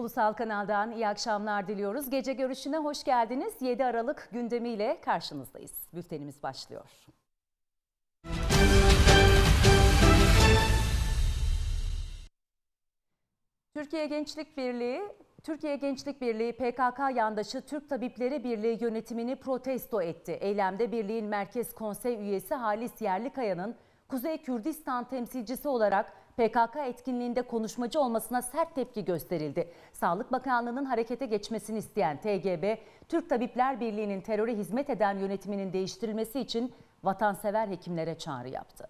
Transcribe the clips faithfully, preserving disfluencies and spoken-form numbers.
Ulusal Kanal'dan iyi akşamlar diliyoruz. Gece görüşüne hoş geldiniz. yedi Aralık gündemiyle karşınızdayız. Bültenimiz başlıyor. Türkiye Gençlik Birliği, Türkiye Gençlik Birliği P K K yandaşı Türk Tabipleri Birliği yönetimini protesto etti. Eylemde birliğin Merkez Konsey üyesi Halis Yerlikaya'nın Kuzey Kürdistan temsilcisi olarak P K K etkinliğinde konuşmacı olmasına sert tepki gösterildi. Sağlık Bakanlığı'nın harekete geçmesini isteyen T G B, Türk Tabipler Birliği'nin teröre hizmet eden yönetiminin değiştirilmesi için vatansever hekimlere çağrı yaptı.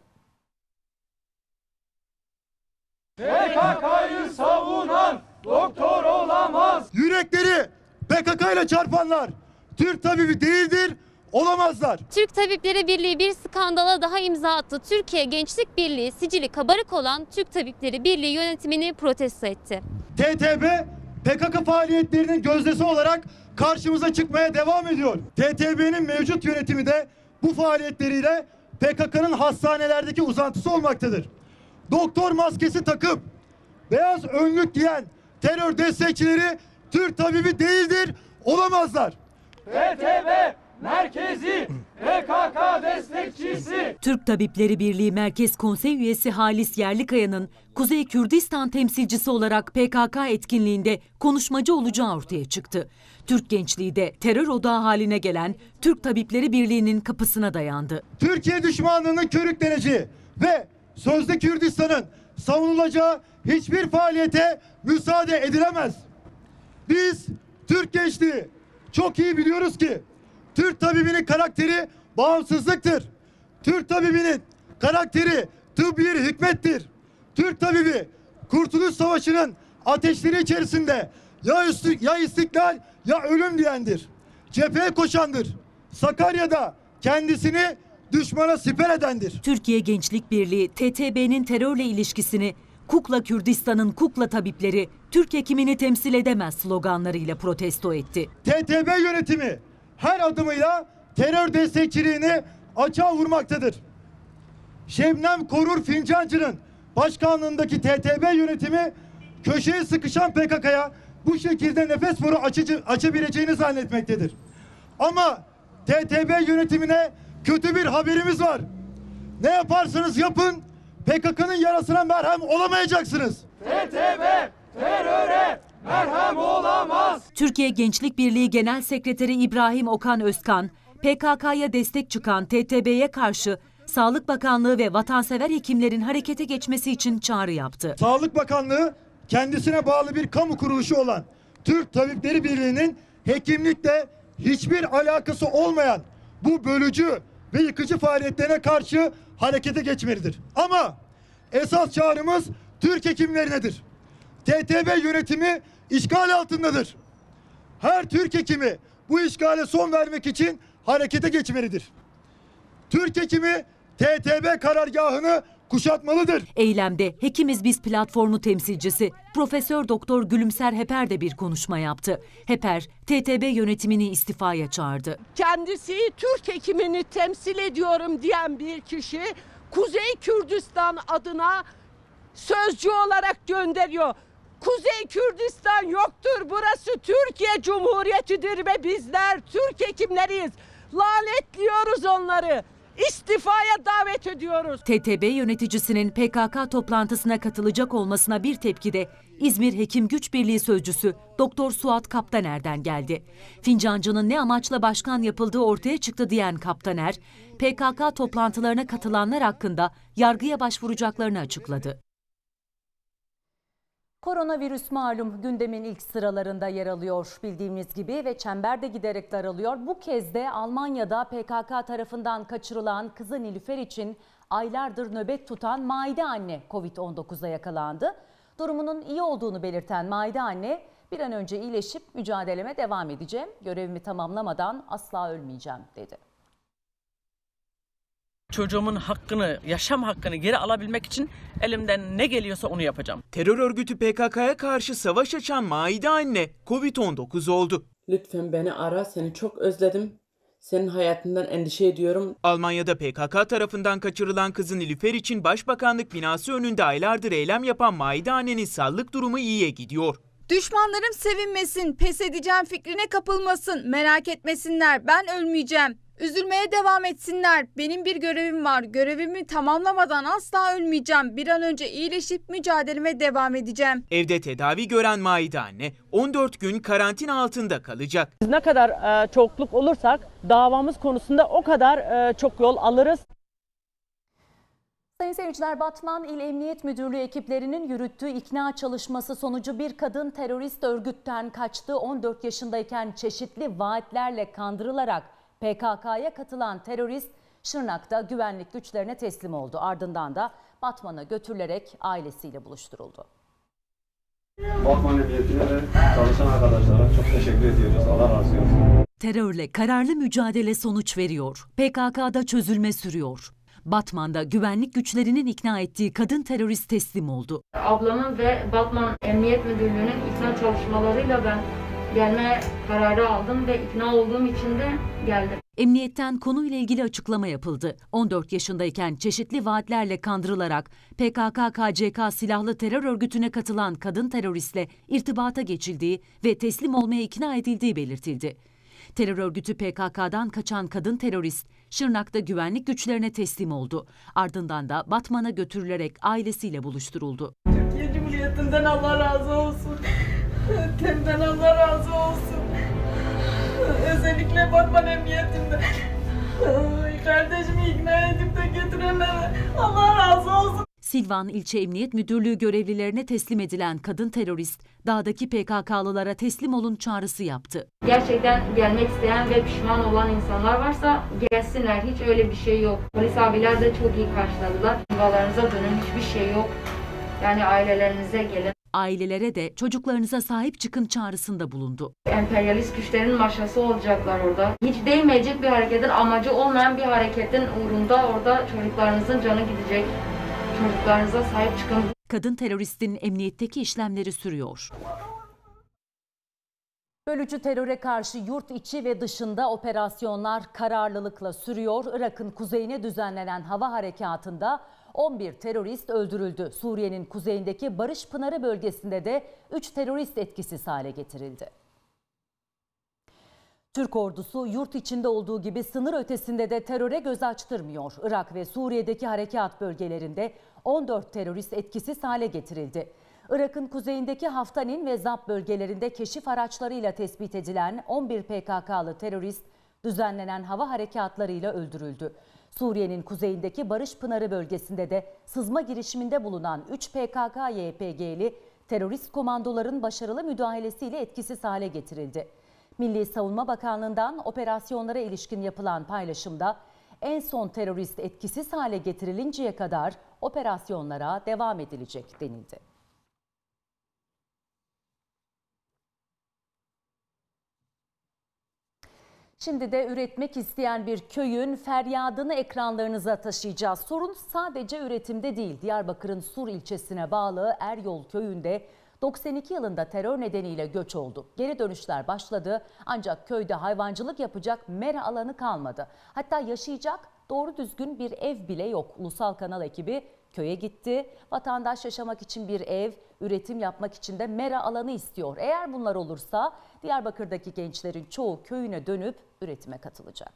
P K K'yı savunan doktor olamaz. Yürekleri P K K ile çarpanlar Türk tabibi değildir, olamazlar. Türk Tabipleri Birliği bir skandala daha imza attı. Türkiye Gençlik Birliği sicili kabarık olan Türk Tabipleri Birliği yönetimini protesto etti. T T B P K K faaliyetlerinin gözdesi olarak karşımıza çıkmaya devam ediyor. T T B'nin mevcut yönetimi de bu faaliyetleriyle P K K'nın hastanelerdeki uzantısı olmaktadır. Doktor maskesi takıp beyaz önlük giyen terör destekçileri Türk tabibi değildir, olamazlar. T T B merkezi P K K destekçisi. Türk Tabipleri Birliği Merkez Konsey üyesi Halis Yerlikaya'nın Kuzey Kürdistan temsilcisi olarak P K K etkinliğinde konuşmacı olacağı ortaya çıktı. Türk gençliği de terör odağı haline gelen Türk Tabipleri Birliği'nin kapısına dayandı. Türkiye düşmanlığının körükleneceği ve sözde Kürdistan'ın savunulacağı hiçbir faaliyete müsaade edilemez. Biz Türk gençliği çok iyi biliyoruz ki Türk tabibinin karakteri bağımsızlıktır. Türk tabibinin karakteri tıbbi bir hikmettir. Türk tabibi Kurtuluş Savaşı'nın ateşleri içerisinde ya, üstü, ya istiklal ya ölüm diyendir. Cepheye koşandır. Sakarya'da kendisini düşmana siper edendir. Türkiye Gençlik Birliği T T B'nin terörle ilişkisini Kukla Kürdistan'ın kukla tabipleri Türk hekimini temsil edemez sloganlarıyla protesto etti. T T B yönetimi her adımıyla terör destekçiliğini açığa vurmaktadır. Şebnem Korur Fincancı'nın başkanlığındaki T T B yönetimi köşeye sıkışan P K K'ya bu şekilde nefes boru açıcı, açabileceğini zannetmektedir. Ama T T B yönetimine kötü bir haberimiz var. Ne yaparsanız yapın P K K'nın yarasına merhem olamayacaksınız. T T B teröre merhem olamaz. Türkiye Gençlik Birliği Genel Sekreteri İbrahim Okan Özkan, P K K'ya destek çıkan T T B'ye karşı Sağlık Bakanlığı ve vatansever hekimlerin harekete geçmesi için çağrı yaptı. Sağlık Bakanlığı kendisine bağlı bir kamu kuruluşu olan Türk Tabipleri Birliği'nin hekimlikle hiçbir alakası olmayan bu bölücü ve yıkıcı faaliyetlerine karşı harekete geçmelidir. Ama esas çağrımız Türk hekimlerinedir. T T B yönetimi işgal altındadır. Her Türk hekimi bu işgale son vermek için harekete geçmelidir. Türk hekimi T T B karargahını kuşatmalıdır. Eylemde Hekimiz Biz platformu temsilcisi Profesör Doktor Gülümser Heper de bir konuşma yaptı. Heper, T T B yönetimini istifaya çağırdı. Kendisi Türk hekimini temsil ediyorum diyen bir kişi Kuzey Kürdistan adına sözcü olarak gönderiyor. Kuzey Kürdistan yoktur. Burası Türkiye Cumhuriyeti'dir ve bizler Türk hekimleriyiz. Lanetliyoruz onları. İstifaya davet ediyoruz. T T B yöneticisinin P K K toplantısına katılacak olmasına bir tepki de İzmir Hekim Güç Birliği sözcüsü Doktor Suat Kaptaner'den geldi. Fincancı'nın ne amaçla başkan yapıldığı ortaya çıktı diyen Kaptaner, P K K toplantılarına katılanlar hakkında yargıya başvuracaklarını açıkladı. Koronavirüs malum gündemin ilk sıralarında yer alıyor bildiğimiz gibi ve çember de giderek daralıyor. Bu kez de Almanya'da P K K tarafından kaçırılan kızı Nilüfer için aylardır nöbet tutan Maide anne Covid on dokuza yakalandı. Durumunun iyi olduğunu belirten Maide anne bir an önce iyileşip mücadeleme devam edeceğim, görevimi tamamlamadan asla ölmeyeceğim dedi. Çocuğumun hakkını, yaşam hakkını geri alabilmek için elimden ne geliyorsa onu yapacağım. Terör örgütü P K K'ya karşı savaş açan Maide anne Covid on dokuz oldu. Lütfen beni ara, seni çok özledim. Senin hayatından endişe ediyorum. Almanya'da P K K tarafından kaçırılan kızı Nilüfer için Başbakanlık binası önünde aylardır eylem yapan Maide annenin sağlık durumu iyiye gidiyor. Düşmanlarım sevinmesin, pes edeceğim fikrine kapılmasın, merak etmesinler, ben ölmeyeceğim. Üzülmeye devam etsinler. Benim bir görevim var. Görevimi tamamlamadan asla ölmeyeceğim. Bir an önce iyileşip mücadeleme devam edeceğim. Evde tedavi gören Maide anne on dört gün karantina altında kalacak. Biz ne kadar e, çokluk olursak davamız konusunda o kadar e, çok yol alırız. Sayın seyirciler, Batman İl Emniyet Müdürlüğü ekiplerinin yürüttüğü ikna çalışması sonucu bir kadın terörist örgütten kaçtı. on dört yaşındayken çeşitli vaatlerle kandırılarak P K K'ya katılan terörist Şırnak'ta güvenlik güçlerine teslim oldu. Ardından da Batman'a götürülerek ailesiyle buluşturuldu. Batman Emniyetine ve çalışan arkadaşlara çok teşekkür ediyoruz. Allah razı olsun. Terörle kararlı mücadele sonuç veriyor. P K K'da çözülme sürüyor. Batman'da güvenlik güçlerinin ikna ettiği kadın terörist teslim oldu. Ablamın ve Batman Emniyet Müdürlüğü'nün ikna çalışmalarıyla ben gelme kararı aldım ve ikna olduğum için de geldim. Emniyetten konuyla ilgili açıklama yapıldı. on dört yaşındayken çeşitli vaatlerle kandırılarak P K K K C K silahlı terör örgütüne katılan kadın teröristle irtibata geçildiği ve teslim olmaya ikna edildiği belirtildi. Terör örgütü P K K'dan kaçan kadın terörist Şırnak'ta güvenlik güçlerine teslim oldu. Ardından da Batman'a götürülerek ailesiyle buluşturuldu. Türkiye Cumhuriyeti'nden Allah razı olsun. Tem'den Allah razı olsun. Özellikle Batman Emniyeti'nden. Kardeşimi ikna edip de getirenlere Allah razı olsun. Silvan İlçe Emniyet Müdürlüğü görevlilerine teslim edilen kadın terörist, dağdaki P K K'lılara teslim olun çağrısı yaptı. Gerçekten gelmek isteyen ve pişman olan insanlar varsa gelsinler. Hiç öyle bir şey yok. Polis abiler de çok iyi karşıladılar. Yuvalarınıza dönün, hiçbir şey yok. Yani ailelerinize gelin. Ailelere de çocuklarınıza sahip çıkın çağrısında bulundu. Emperyalist güçlerin maşası olacaklar orada. Hiç değmeyecek bir hareketin, amacı olmayan bir hareketin uğrunda orada çocuklarınızın canı gidecek. Çocuklarınıza sahip çıkın. Kadın teröristin emniyetteki işlemleri sürüyor. Bölücü teröre karşı yurt içi ve dışında operasyonlar kararlılıkla sürüyor. Irak'ın kuzeyine düzenlenen hava harekatında on bir terörist öldürüldü. Suriye'nin kuzeyindeki Barış Pınarı bölgesinde de üç terörist etkisiz hale getirildi. Türk ordusu yurt içinde olduğu gibi sınır ötesinde de teröre göz açtırmıyor. Irak ve Suriye'deki harekat bölgelerinde on dört terörist etkisiz hale getirildi. Irak'ın kuzeyindeki Haftanin ve Zap bölgelerinde keşif araçlarıyla tespit edilen on bir P K K'lı terörist düzenlenen hava harekatlarıyla öldürüldü. Suriye'nin kuzeyindeki Barış Pınarı bölgesinde de sızma girişiminde bulunan üç P K K Y P G'li terörist komandoların başarılı müdahalesiyle etkisiz hale getirildi. Milli Savunma Bakanlığı'ndan operasyonlara ilişkin yapılan paylaşımda en son terörist etkisiz hale getirilinceye kadar operasyonlara devam edilecek denildi. Şimdi de üretmek isteyen bir köyün feryadını ekranlarınıza taşıyacağız. Sorun sadece üretimde değil. Diyarbakır'ın Sur ilçesine bağlı Eryol köyünde doksan iki yılında terör nedeniyle göç oldu. Geri dönüşler başladı ancak köyde hayvancılık yapacak mera alanı kalmadı. Hatta yaşayacak doğru düzgün bir ev bile yok. Ulusal Kanal ekibi köye gitti. Vatandaş yaşamak için bir ev, üretim yapmak için de mera alanı istiyor. Eğer bunlar olursa Diyarbakır'daki gençlerin çoğu köyüne dönüp üretime katılacak.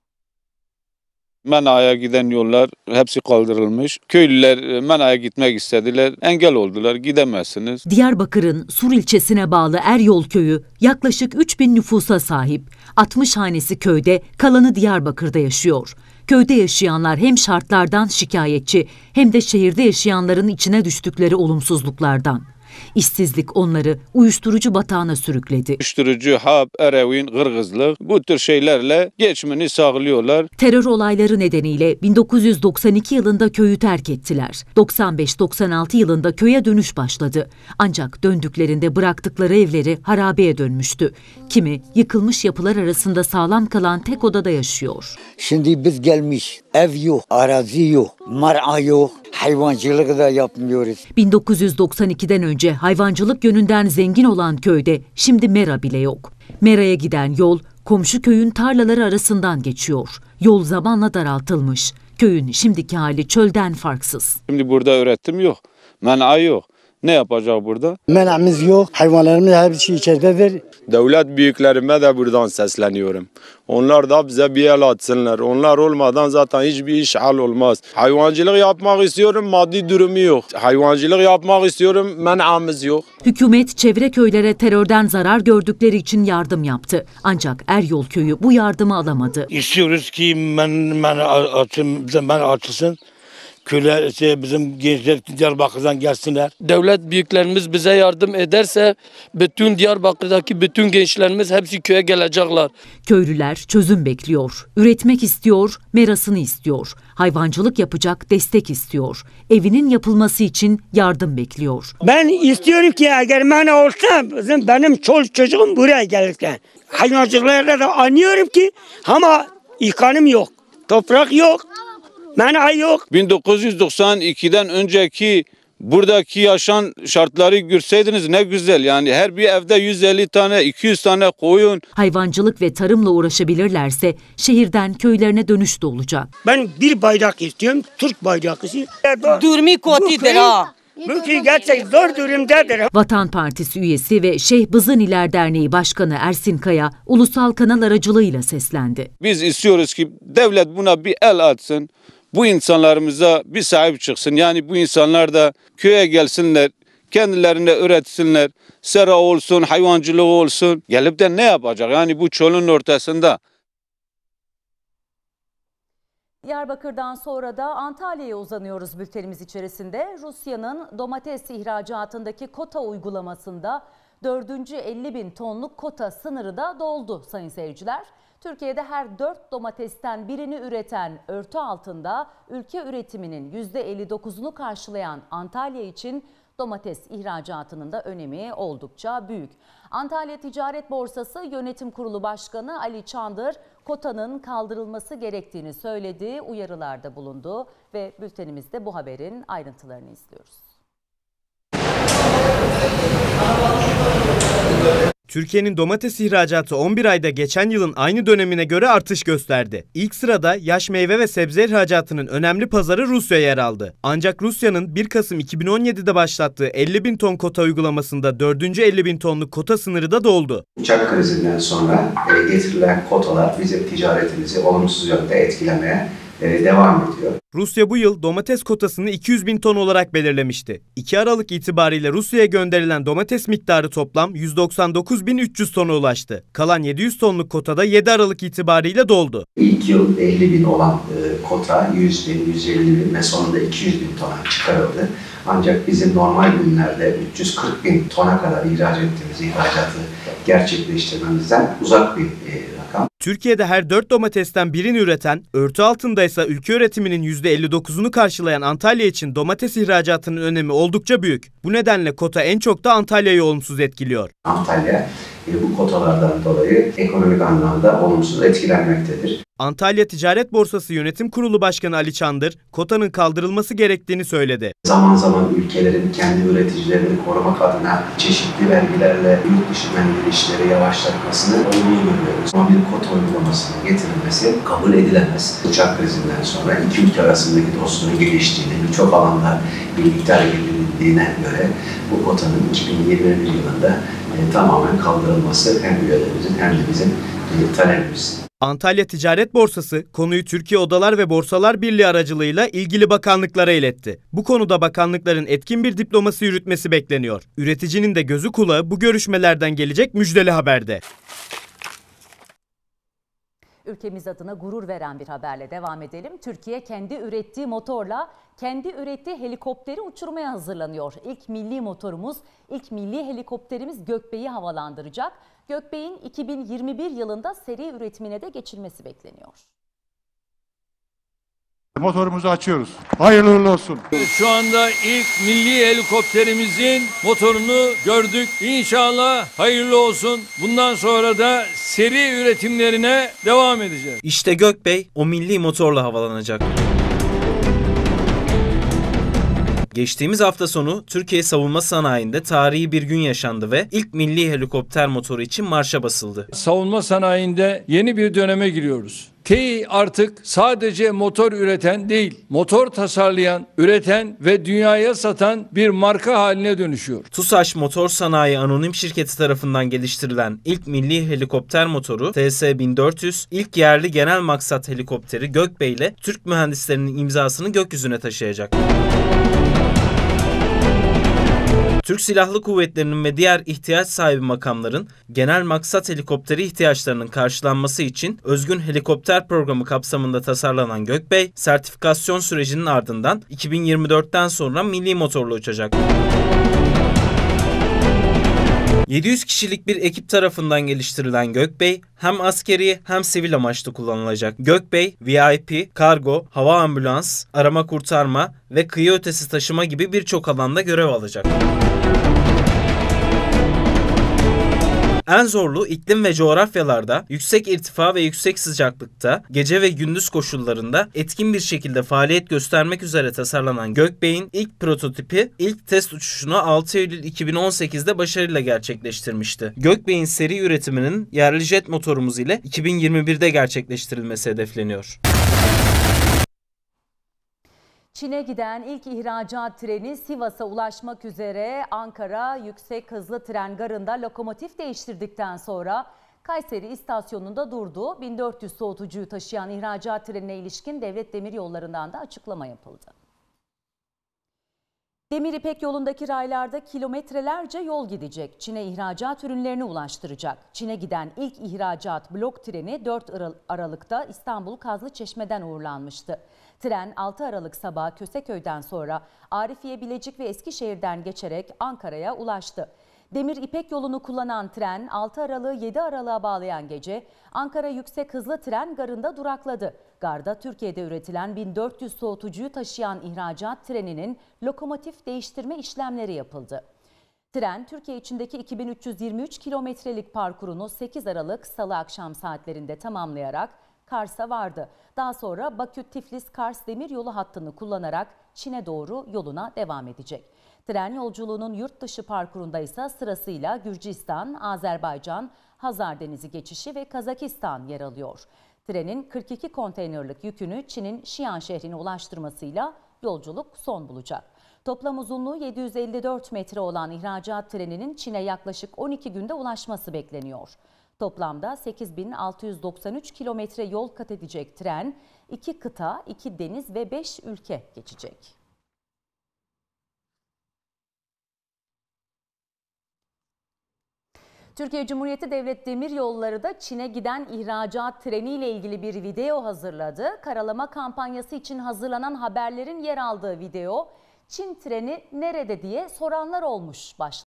Mena'ya giden yollar hepsi kaldırılmış. Köylüler Mena'ya gitmek istediler. Engel oldular. Gidemezsiniz. Diyarbakır'ın Sur ilçesine bağlı Eryol köyü yaklaşık üç bin nüfusa sahip. altmış hanesi köyde, kalanı Diyarbakır'da yaşıyor. Köyde yaşayanlar hem şartlardan şikayetçi hem de şehirde yaşayanların içine düştükleri olumsuzluklardan. İşsizlik onları uyuşturucu batağına sürükledi. Uyuşturucu, hap, eroin, kırgızlık bu tür şeylerle geçimini sağlıyorlar. Terör olayları nedeniyle bin dokuz yüz doksan iki yılında köyü terk ettiler. doksan beş doksan altı yılında köye dönüş başladı. Ancak döndüklerinde bıraktıkları evleri harabeye dönmüştü. Kimi yıkılmış yapılar arasında sağlam kalan tek odada yaşıyor. Şimdi biz gelmiş, ev yok, arazi yok, mar'a yok, hayvancılık da yapmıyoruz. bin dokuz yüz doksan ikiden önce hayvancılık yönünden zengin olan köyde şimdi mera bile yok. Mera'ya giden yol komşu köyün tarlaları arasından geçiyor. Yol zamanla daraltılmış. Köyün şimdiki hali çölden farksız. Şimdi burada üretim yok, mena yok. ne yapacak burada? Menamız yok. Hayvanlarımız hepsi içeridedir. Devlet büyüklerime de buradan sesleniyorum. Onlar da bize bir el atsınlar. Onlar olmadan zaten hiçbir iş hal olmaz. Hayvancılık yapmak istiyorum, maddi durumu yok. Hayvancılık yapmak istiyorum, menamız yok. Hükümet çevre köylere terörden zarar gördükleri için yardım yaptı. Ancak Eryol köyü bu yardımı alamadı. İstiyoruz ki men, men, açın, bize men açılsın. Köyler, şey, bizim gençler Diyarbakır'dan gelsinler. Devlet büyüklerimiz bize yardım ederse bütün Diyarbakır'daki bütün gençlerimiz hepsi köye gelecekler. Köylüler çözüm bekliyor. Üretmek istiyor, merasını istiyor. Hayvancılık yapacak destek istiyor. Evinin yapılması için yardım bekliyor. Ben istiyorum ki eğer ben olsam bizim benim çoluk çocuğum buraya gelirken hayvancılıklarda da anlıyorum ki ama imkanım yok. Toprak yok. Mana yok. bin dokuz yüz doksan ikiden önceki buradaki yaşam şartları görseydiniz ne güzel. Yani her bir evde yüz elli tane, iki yüz tane koyun. Hayvancılık ve tarımla uğraşabilirlerse şehirden köylerine dönüş de olacak. Ben bir bayrak istiyorum, Türk bayrağı istiyorum. Durmi kotidir ha. Bu köy gerçek zor durumdadır. Vatan Partisi üyesi ve Şeyh Bızıniler Derneği Başkanı Ersin Kaya ulusal kanal aracılığıyla seslendi. Biz istiyoruz ki devlet buna bir el atsın. Bu insanlarımıza bir sahip çıksın. Yani bu insanlar da köye gelsinler, kendilerine üretsinler. Sera olsun, hayvancılığı olsun. Gelip de ne yapacak? Yani bu çölün ortasında. Diyarbakır'dan sonra da Antalya'ya uzanıyoruz bültenimiz içerisinde. Rusya'nın domates ihracatındaki kota uygulamasında dördüncü elli bin tonluk kota sınırı da doldu sayın seyirciler. Türkiye'de her dört domatesten birini üreten örtü altında ülke üretiminin yüzde elli dokuzunu karşılayan Antalya için domates ihracatının da önemi oldukça büyük. Antalya Ticaret Borsası Yönetim Kurulu Başkanı Ali Çandır, kotanın kaldırılması gerektiğini söyledi, uyarılarda bulundu ve bültenimizde bu haberin ayrıntılarını izliyoruz. Türkiye'nin domates ihracatı on bir ayda geçen yılın aynı dönemine göre artış gösterdi. İlk sırada yaş meyve ve sebze ihracatının önemli pazarı Rusya yer aldı. Ancak Rusya'nın bir Kasım iki bin on yedi'de başlattığı elli bin ton kota uygulamasında dördüncü elli bin tonluk kota sınırı da doldu. Uçak krizinden sonra getirilen kotalar bizim ticaretimizi olumsuz yönde etkilemeye devam ediyor. Rusya bu yıl domates kotasını iki yüz bin ton olarak belirlemişti. iki Aralık itibariyle Rusya'ya gönderilen domates miktarı toplam yüz doksan dokuz bin üç yüz tona ulaştı. Kalan yedi yüz tonluk kotada yedi Aralık itibariyle doldu. İlk yıl elli bin olan e, kota yüz bin, yüz elli bin ve sonunda iki yüz bin tona çıkarıldı. Ancak bizim normal günlerde üç yüz kırk bin tona kadar ihraç ettiğimiz ihracatı gerçekleştirmemizden uzak bir e, rakam. Türkiye'de her dört domatesten birini üreten, örtü altındaysa ülke üretiminin yüzde elli dokuzunu karşılayan Antalya için domates ihracatının önemi oldukça büyük. Bu nedenle kota en çok da Antalya'yı olumsuz etkiliyor. Antalya e, bu kotalardan dolayı ekonomik anlamda olumsuz etkilenmektedir. Antalya Ticaret Borsası Yönetim Kurulu Başkanı Ali Çandır, kotanın kaldırılması gerektiğini söyledi. Zaman zaman ülkelerin kendi üreticilerini korumak adına çeşitli vergilerle yurt dışı menfaatleri yavaşlatmasını olumlu görüyoruz. Ama bir kota uygulamasının getirilmesi kabul edilemez. Uçak krizinden sonra iki ülke arasındaki dostluğun geliştiğini, birçok alanda birlikte hareket edildiğine göre bu kotanın iki bin yirmi bir yılında e, tamamen kaldırılması hem üyelerimizin hem de bizim e, talebimiz. Antalya Ticaret Borsası konuyu Türkiye Odalar ve Borsalar Birliği aracılığıyla ilgili bakanlıklara iletti. Bu konuda bakanlıkların etkin bir diplomasi yürütmesi bekleniyor. Üreticinin de gözü kulağı bu görüşmelerden gelecek müjdeli haberde. Ülkemiz adına gurur veren bir haberle devam edelim. Türkiye kendi ürettiği motorla kendi ürettiği helikopteri uçurmaya hazırlanıyor. İlk milli motorumuz, ilk milli helikopterimiz Gökbey'i havalandıracak. Gökbey'in iki bin yirmi bir yılında seri üretimine de geçilmesi bekleniyor. Motorumuzu açıyoruz. Hayırlı uğurlu olsun. Şu anda ilk milli helikopterimizin motorunu gördük. İnşallah hayırlı olsun. Bundan sonra da seri üretimlerine devam edeceğiz. İşte Gökbey o milli motorla havalanacak. Geçtiğimiz hafta sonu Türkiye savunma sanayinde tarihi bir gün yaşandı ve ilk milli helikopter motoru için marşa basıldı. Savunma sanayinde yeni bir döneme giriyoruz. T İ artık sadece motor üreten değil, motor tasarlayan, üreten ve dünyaya satan bir marka haline dönüşüyor. TUSAŞ Motor Sanayi Anonim Şirketi tarafından geliştirilen ilk milli helikopter motoru T S bin dört yüz, ilk yerli genel maksat helikopteri Gökbey ile Türk mühendislerinin imzasını gökyüzüne taşıyacak. Türk Silahlı Kuvvetleri'nin ve diğer ihtiyaç sahibi makamların genel maksat helikopteri ihtiyaçlarının karşılanması için Özgün Helikopter Programı kapsamında tasarlanan Gökbey, sertifikasyon sürecinin ardından iki bin yirmi dörtten sonra milli motorla uçacak. yedi yüz kişilik bir ekip tarafından geliştirilen Gökbey, hem askeri hem sivil amaçlı kullanılacak. Gökbey, V I P, kargo, hava ambulans, arama kurtarma ve kıyı ötesi taşıma gibi birçok alanda görev alacak. En zorlu iklim ve coğrafyalarda, yüksek irtifa ve yüksek sıcaklıkta, gece ve gündüz koşullarında etkin bir şekilde faaliyet göstermek üzere tasarlanan Gökbey'in ilk prototipi ilk test uçuşunu altı Eylül iki bin on sekiz'de başarıyla gerçekleştirmişti. Gökbey'in seri üretiminin yerli jet motorumuz ile iki bin yirmi bir'de gerçekleştirilmesi hedefleniyor. Çin'e giden ilk ihracat treni Sivas'a ulaşmak üzere Ankara Yüksek Hızlı Tren Garı'nda lokomotif değiştirdikten sonra Kayseri istasyonunda durdu. bin dört yüz soğutucuyu taşıyan ihracat trenine ilişkin Devlet Demiryolları'ndan da açıklama yapıldı. Demir İpek yolundaki raylarda kilometrelerce yol gidecek. Çin'e ihracat ürünlerini ulaştıracak. Çin'e giden ilk ihracat blok treni dört Aralık'ta İstanbul Kazlıçeşme'den uğurlanmıştı. Tren altı Aralık sabahı Köseköy'den sonra Arifiye, Bilecik ve Eskişehir'den geçerek Ankara'ya ulaştı. Demir İpek yolunu kullanan tren altı Aralık'ı yedi Aralık'a bağlayan gece Ankara Yüksek Hızlı Tren Garı'nda durakladı. Garda Türkiye'de üretilen bin dört yüz soğutucuyu taşıyan ihracat treninin lokomotif değiştirme işlemleri yapıldı. Tren Türkiye içindeki iki bin üç yüz yirmi üç kilometrelik parkurunu sekiz Aralık Salı akşam saatlerinde tamamlayarak Kars'a vardı. Daha sonra Bakü-Tiflis-Kars demiryolu hattını kullanarak Çin'e doğru yoluna devam edecek. Tren yolculuğunun yurt dışı parkurunda ise sırasıyla Gürcistan, Azerbaycan, Hazar Denizi geçişi ve Kazakistan yer alıyor. Trenin kırk iki konteynerlik yükünü Çin'in Şiyan şehrine ulaştırmasıyla yolculuk son bulacak. Toplam uzunluğu yedi yüz elli dört metre olan ihracat treninin Çin'e yaklaşık on iki günde ulaşması bekleniyor. Toplamda sekiz bin altı yüz doksan üç kilometre yol kat edecek tren, iki kıta, iki deniz ve beş ülke geçecek. Türkiye Cumhuriyeti Devlet Demiryolları da Çin'e giden ihracat treniyle ilgili bir video hazırladı. Karalama kampanyası için hazırlanan haberlerin yer aldığı video, Çin treni nerede diye soranlar olmuş başta.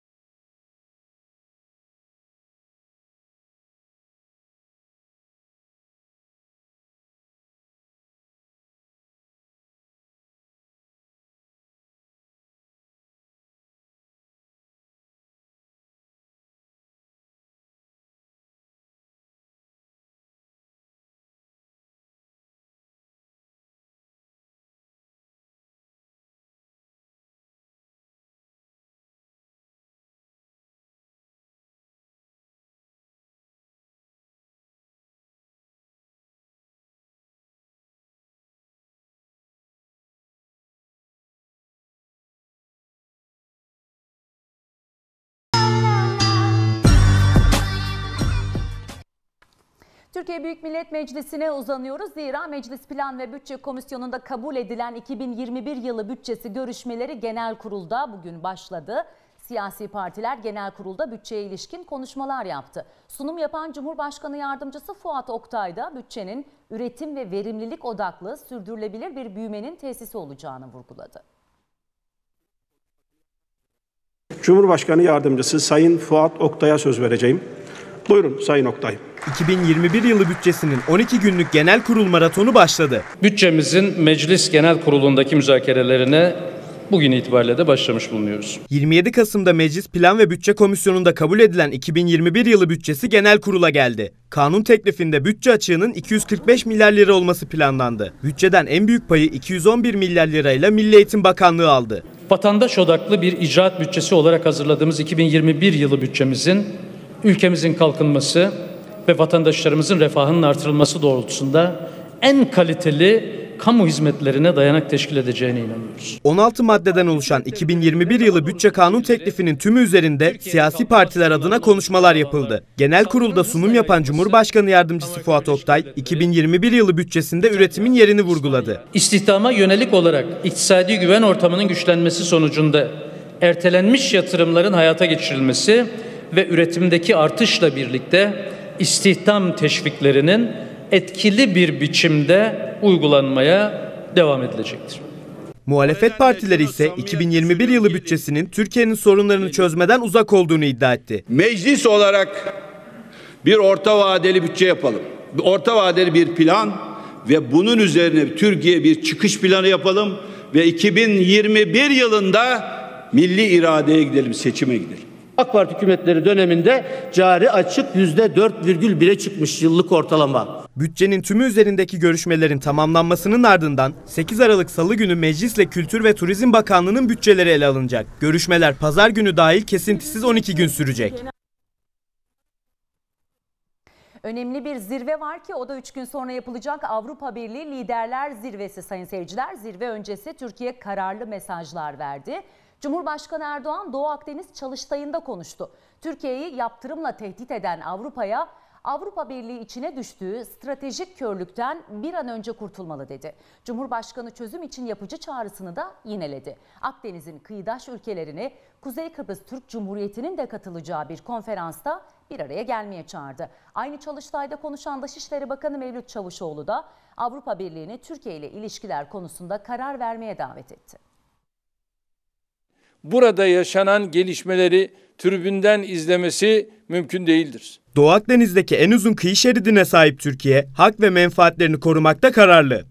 Türkiye Büyük Millet Meclisi'ne uzanıyoruz. Zira Meclis Plan ve Bütçe Komisyonu'nda kabul edilen iki bin yirmi bir yılı bütçesi görüşmeleri genel kurulda bugün başladı. Siyasi partiler genel kurulda bütçeye ilişkin konuşmalar yaptı. Sunum yapan Cumhurbaşkanı Yardımcısı Fuat Oktay da bütçenin üretim ve verimlilik odaklı sürdürülebilir bir büyümenin tesisi olacağını vurguladı. Cumhurbaşkanı Yardımcısı Sayın Fuat Oktay'a söz vereceğim. Buyurun Sayın Oktay. iki bin yirmi bir yılı bütçesinin on iki günlük genel kurul maratonu başladı. Bütçemizin Meclis Genel Kurulu'ndaki müzakerelerine bugün itibariyle de başlamış bulunuyoruz. yirmi yedi Kasım'da Meclis Plan ve Bütçe Komisyonu'nda kabul edilen iki bin yirmi bir yılı bütçesi genel kurula geldi. Kanun teklifinde bütçe açığının iki yüz kırk beş milyar lira olması planlandı. Bütçeden en büyük payı iki yüz on bir milyar lirayla Milli Eğitim Bakanlığı aldı. Vatandaş odaklı bir icraat bütçesi olarak hazırladığımız iki bin yirmi bir yılı bütçemizin ülkemizin kalkınması ve ve vatandaşlarımızın refahının artırılması doğrultusunda en kaliteli kamu hizmetlerine dayanak teşkil edeceğine inanıyoruz. on altı maddeden oluşan iki bin yirmi bir yılı bütçe kanun teklifinin tümü üzerinde siyasi partiler adına konuşmalar yapıldı. Genel kurulda sunum yapan Cumhurbaşkanı Yardımcısı Fuat Oktay, iki bin yirmi bir yılı bütçesinde üretimin yerini vurguladı. İstihdama yönelik olarak iktisadi güven ortamının güçlenmesi sonucunda ertelenmiş yatırımların hayata geçirilmesi ve üretimdeki artışla birlikte istihdam teşviklerinin etkili bir biçimde uygulanmaya devam edilecektir. Muhalefet partileri ise iki bin yirmi bir yılı bütçesinin Türkiye'nin sorunlarını çözmeden uzak olduğunu iddia etti. Meclis olarak bir orta vadeli bütçe yapalım. Bir orta vadeli bir plan ve bunun üzerine Türkiye bir çıkış planı yapalım ve iki bin yirmi bir yılında milli iradeye gidelim, seçime gidelim. AK Parti hükümetleri döneminde cari açık yüzde dört virgül bire çıkmış yıllık ortalama. Bütçenin tümü üzerindeki görüşmelerin tamamlanmasının ardından sekiz Aralık Salı günü Meclis'le Kültür ve Turizm Bakanlığı'nın bütçeleri ele alınacak. Görüşmeler pazar günü dahil kesintisiz on iki gün sürecek. Önemli bir zirve var ki o da üç gün sonra yapılacak Avrupa Birliği Liderler Zirvesi sayın seyirciler. Zirve öncesi Türkiye kararlı mesajlar verdi. Cumhurbaşkanı Erdoğan Doğu Akdeniz Çalıştayı'nda konuştu. Türkiye'yi yaptırımla tehdit eden Avrupa'ya Avrupa Birliği içine düştüğü stratejik körlükten bir an önce kurtulmalı dedi. Cumhurbaşkanı çözüm için yapıcı çağrısını da yineledi. Akdeniz'in kıyıdaş ülkelerini Kuzey Kıbrıs Türk Cumhuriyeti'nin de katılacağı bir konferansta bir araya gelmeye çağırdı. Aynı Çalıştay'da konuşan Dışişleri Bakanı Mevlüt Çavuşoğlu da Avrupa Birliği'ni Türkiye ile ilişkiler konusunda karar vermeye davet etti. Burada yaşanan gelişmeleri tribünden izlemesi mümkün değildir. Doğu Akdeniz'deki en uzun kıyı şeridine sahip Türkiye, hak ve menfaatlerini korumakta kararlı.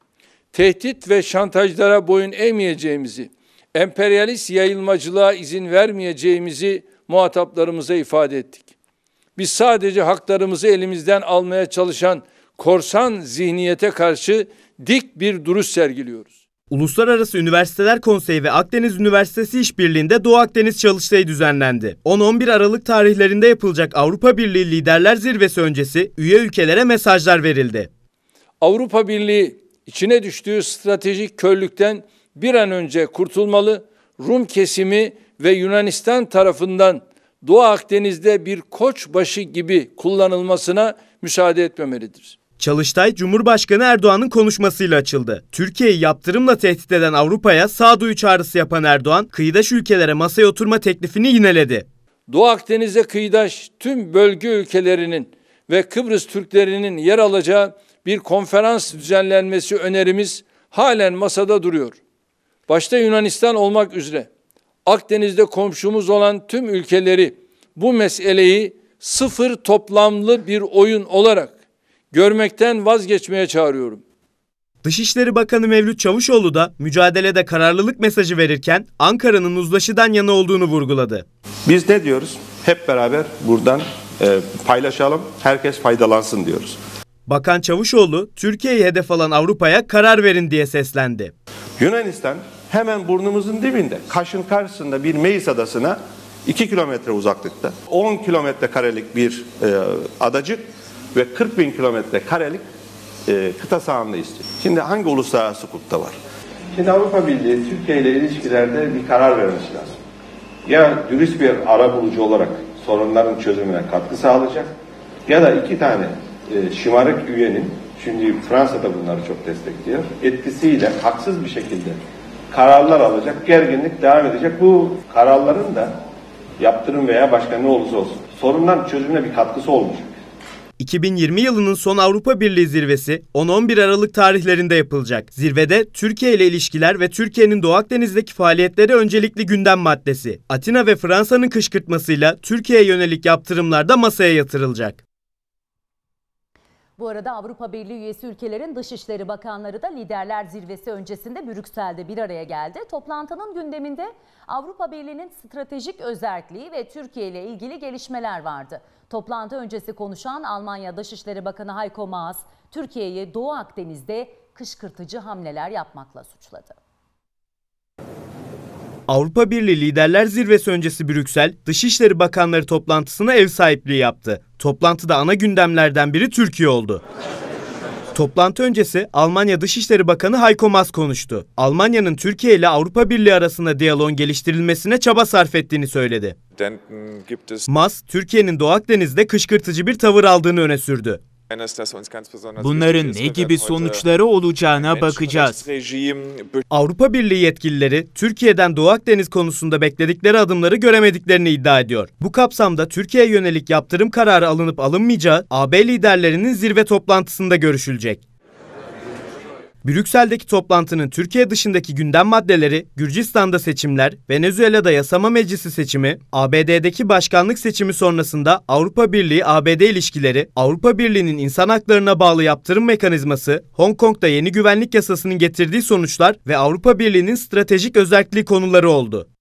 Tehdit ve şantajlara boyun eğmeyeceğimizi, emperyalist yayılmacılığa izin vermeyeceğimizi muhataplarımıza ifade ettik. Biz sadece haklarımızı elimizden almaya çalışan korsan zihniyete karşı dik bir duruş sergiliyoruz. Uluslararası Üniversiteler Konseyi ve Akdeniz Üniversitesi işbirliğinde Doğu Akdeniz Çalıştayı düzenlendi. on on bir Aralık tarihlerinde yapılacak Avrupa Birliği Liderler Zirvesi öncesi üye ülkelere mesajlar verildi. Avrupa Birliği içine düştüğü stratejik körlükten bir an önce kurtulmalı, Rum kesimi ve Yunanistan tarafından Doğu Akdeniz'de bir koçbaşı gibi kullanılmasına müsaade etmemelidir. Çalıştay, Cumhurbaşkanı Erdoğan'ın konuşmasıyla açıldı. Türkiye'yi yaptırımla tehdit eden Avrupa'ya sağduyu çağrısı yapan Erdoğan, kıyıdaş ülkelere masaya oturma teklifini yineledi. Doğu Akdeniz'e kıyıdaş tüm bölge ülkelerinin ve Kıbrıs Türklerinin yer alacağı bir konferans düzenlenmesi önerimiz halen masada duruyor. Başta Yunanistan olmak üzere Akdeniz'de komşumuz olan tüm ülkeleri bu meseleyi sıfır toplamlı bir oyun olarak görmekten vazgeçmeye çağırıyorum. Dışişleri Bakanı Mevlüt Çavuşoğlu da mücadelede kararlılık mesajı verirken Ankara'nın uzlaşıdan yana olduğunu vurguladı. Biz ne diyoruz? Hep beraber buradan e, paylaşalım, herkes faydalansın diyoruz. Bakan Çavuşoğlu, Türkiye'yi hedef alan Avrupa'ya karar verin diye seslendi. Yunanistan hemen burnumuzun dibinde, Kaş'ın karşısında bir Meis adasına iki kilometre uzaklıkta, on kilometre karelik bir e, adacık ve kırk bin kilometre karelik e, kıta sahanlığı istiyor. Şimdi hangi uluslararası hukukta var? Şimdi Avrupa Birliği Türkiye ile ilişkilerde bir karar vermesi lazım. Ya dürüst bir arabulucu olarak sorunların çözümüne katkı sağlayacak ya da iki tane e, şımarık üyenin, şimdi Fransa da bunları çok destekliyor, etkisiyle haksız bir şekilde kararlar alacak, gerginlik devam edecek. Bu kararların da yaptırım veya başka ne olursa olsun sorunların çözümüne bir katkısı olmayacak. iki bin yirmi yılının son Avrupa Birliği zirvesi on on bir Aralık tarihlerinde yapılacak. Zirvede Türkiye ile ilişkiler ve Türkiye'nin Doğu Akdeniz'deki faaliyetleri öncelikli gündem maddesi. Atina ve Fransa'nın kışkırtmasıyla Türkiye'ye yönelik yaptırımlar da masaya yatırılacak. Bu arada Avrupa Birliği üyesi ülkelerin Dışişleri Bakanları da Liderler Zirvesi öncesinde Brüksel'de bir araya geldi. Toplantının gündeminde Avrupa Birliği'nin stratejik özelliği ve Türkiye ile ilgili gelişmeler vardı. Toplantı öncesi konuşan Almanya Dışişleri Bakanı Heiko Maas, Türkiye'yi Doğu Akdeniz'de kışkırtıcı hamleler yapmakla suçladı. Avrupa Birliği Liderler Zirvesi öncesi Brüksel, Dışişleri Bakanları toplantısına ev sahipliği yaptı. Toplantıda ana gündemlerden biri Türkiye oldu. Toplantı öncesi Almanya Dışişleri Bakanı Heiko Maas konuştu. Almanya'nın Türkiye ile Avrupa Birliği arasında diyaloğun geliştirilmesine çaba sarf ettiğini söyledi. Maas, Türkiye'nin Doğu Akdeniz'de kışkırtıcı bir tavır aldığını öne sürdü. Bunların ne gibi sonuçları olacağına bakacağız. Avrupa Birliği yetkilileri Türkiye'den Doğu Akdeniz konusunda bekledikleri adımları göremediklerini iddia ediyor. Bu kapsamda Türkiye'ye yönelik yaptırım kararı alınıp alınmayacağı A B liderlerinin zirve toplantısında görüşülecek. Brüksel'deki toplantının Türkiye dışındaki gündem maddeleri, Gürcistan'da seçimler, Venezuela'da yasama meclisi seçimi, A B D'deki başkanlık seçimi sonrasında Avrupa Birliği-A B D ilişkileri, Avrupa Birliği'nin insan haklarına bağlı yaptırım mekanizması, Hong Kong'da yeni güvenlik yasasının getirdiği sonuçlar ve Avrupa Birliği'nin stratejik özelliği konuları oldu.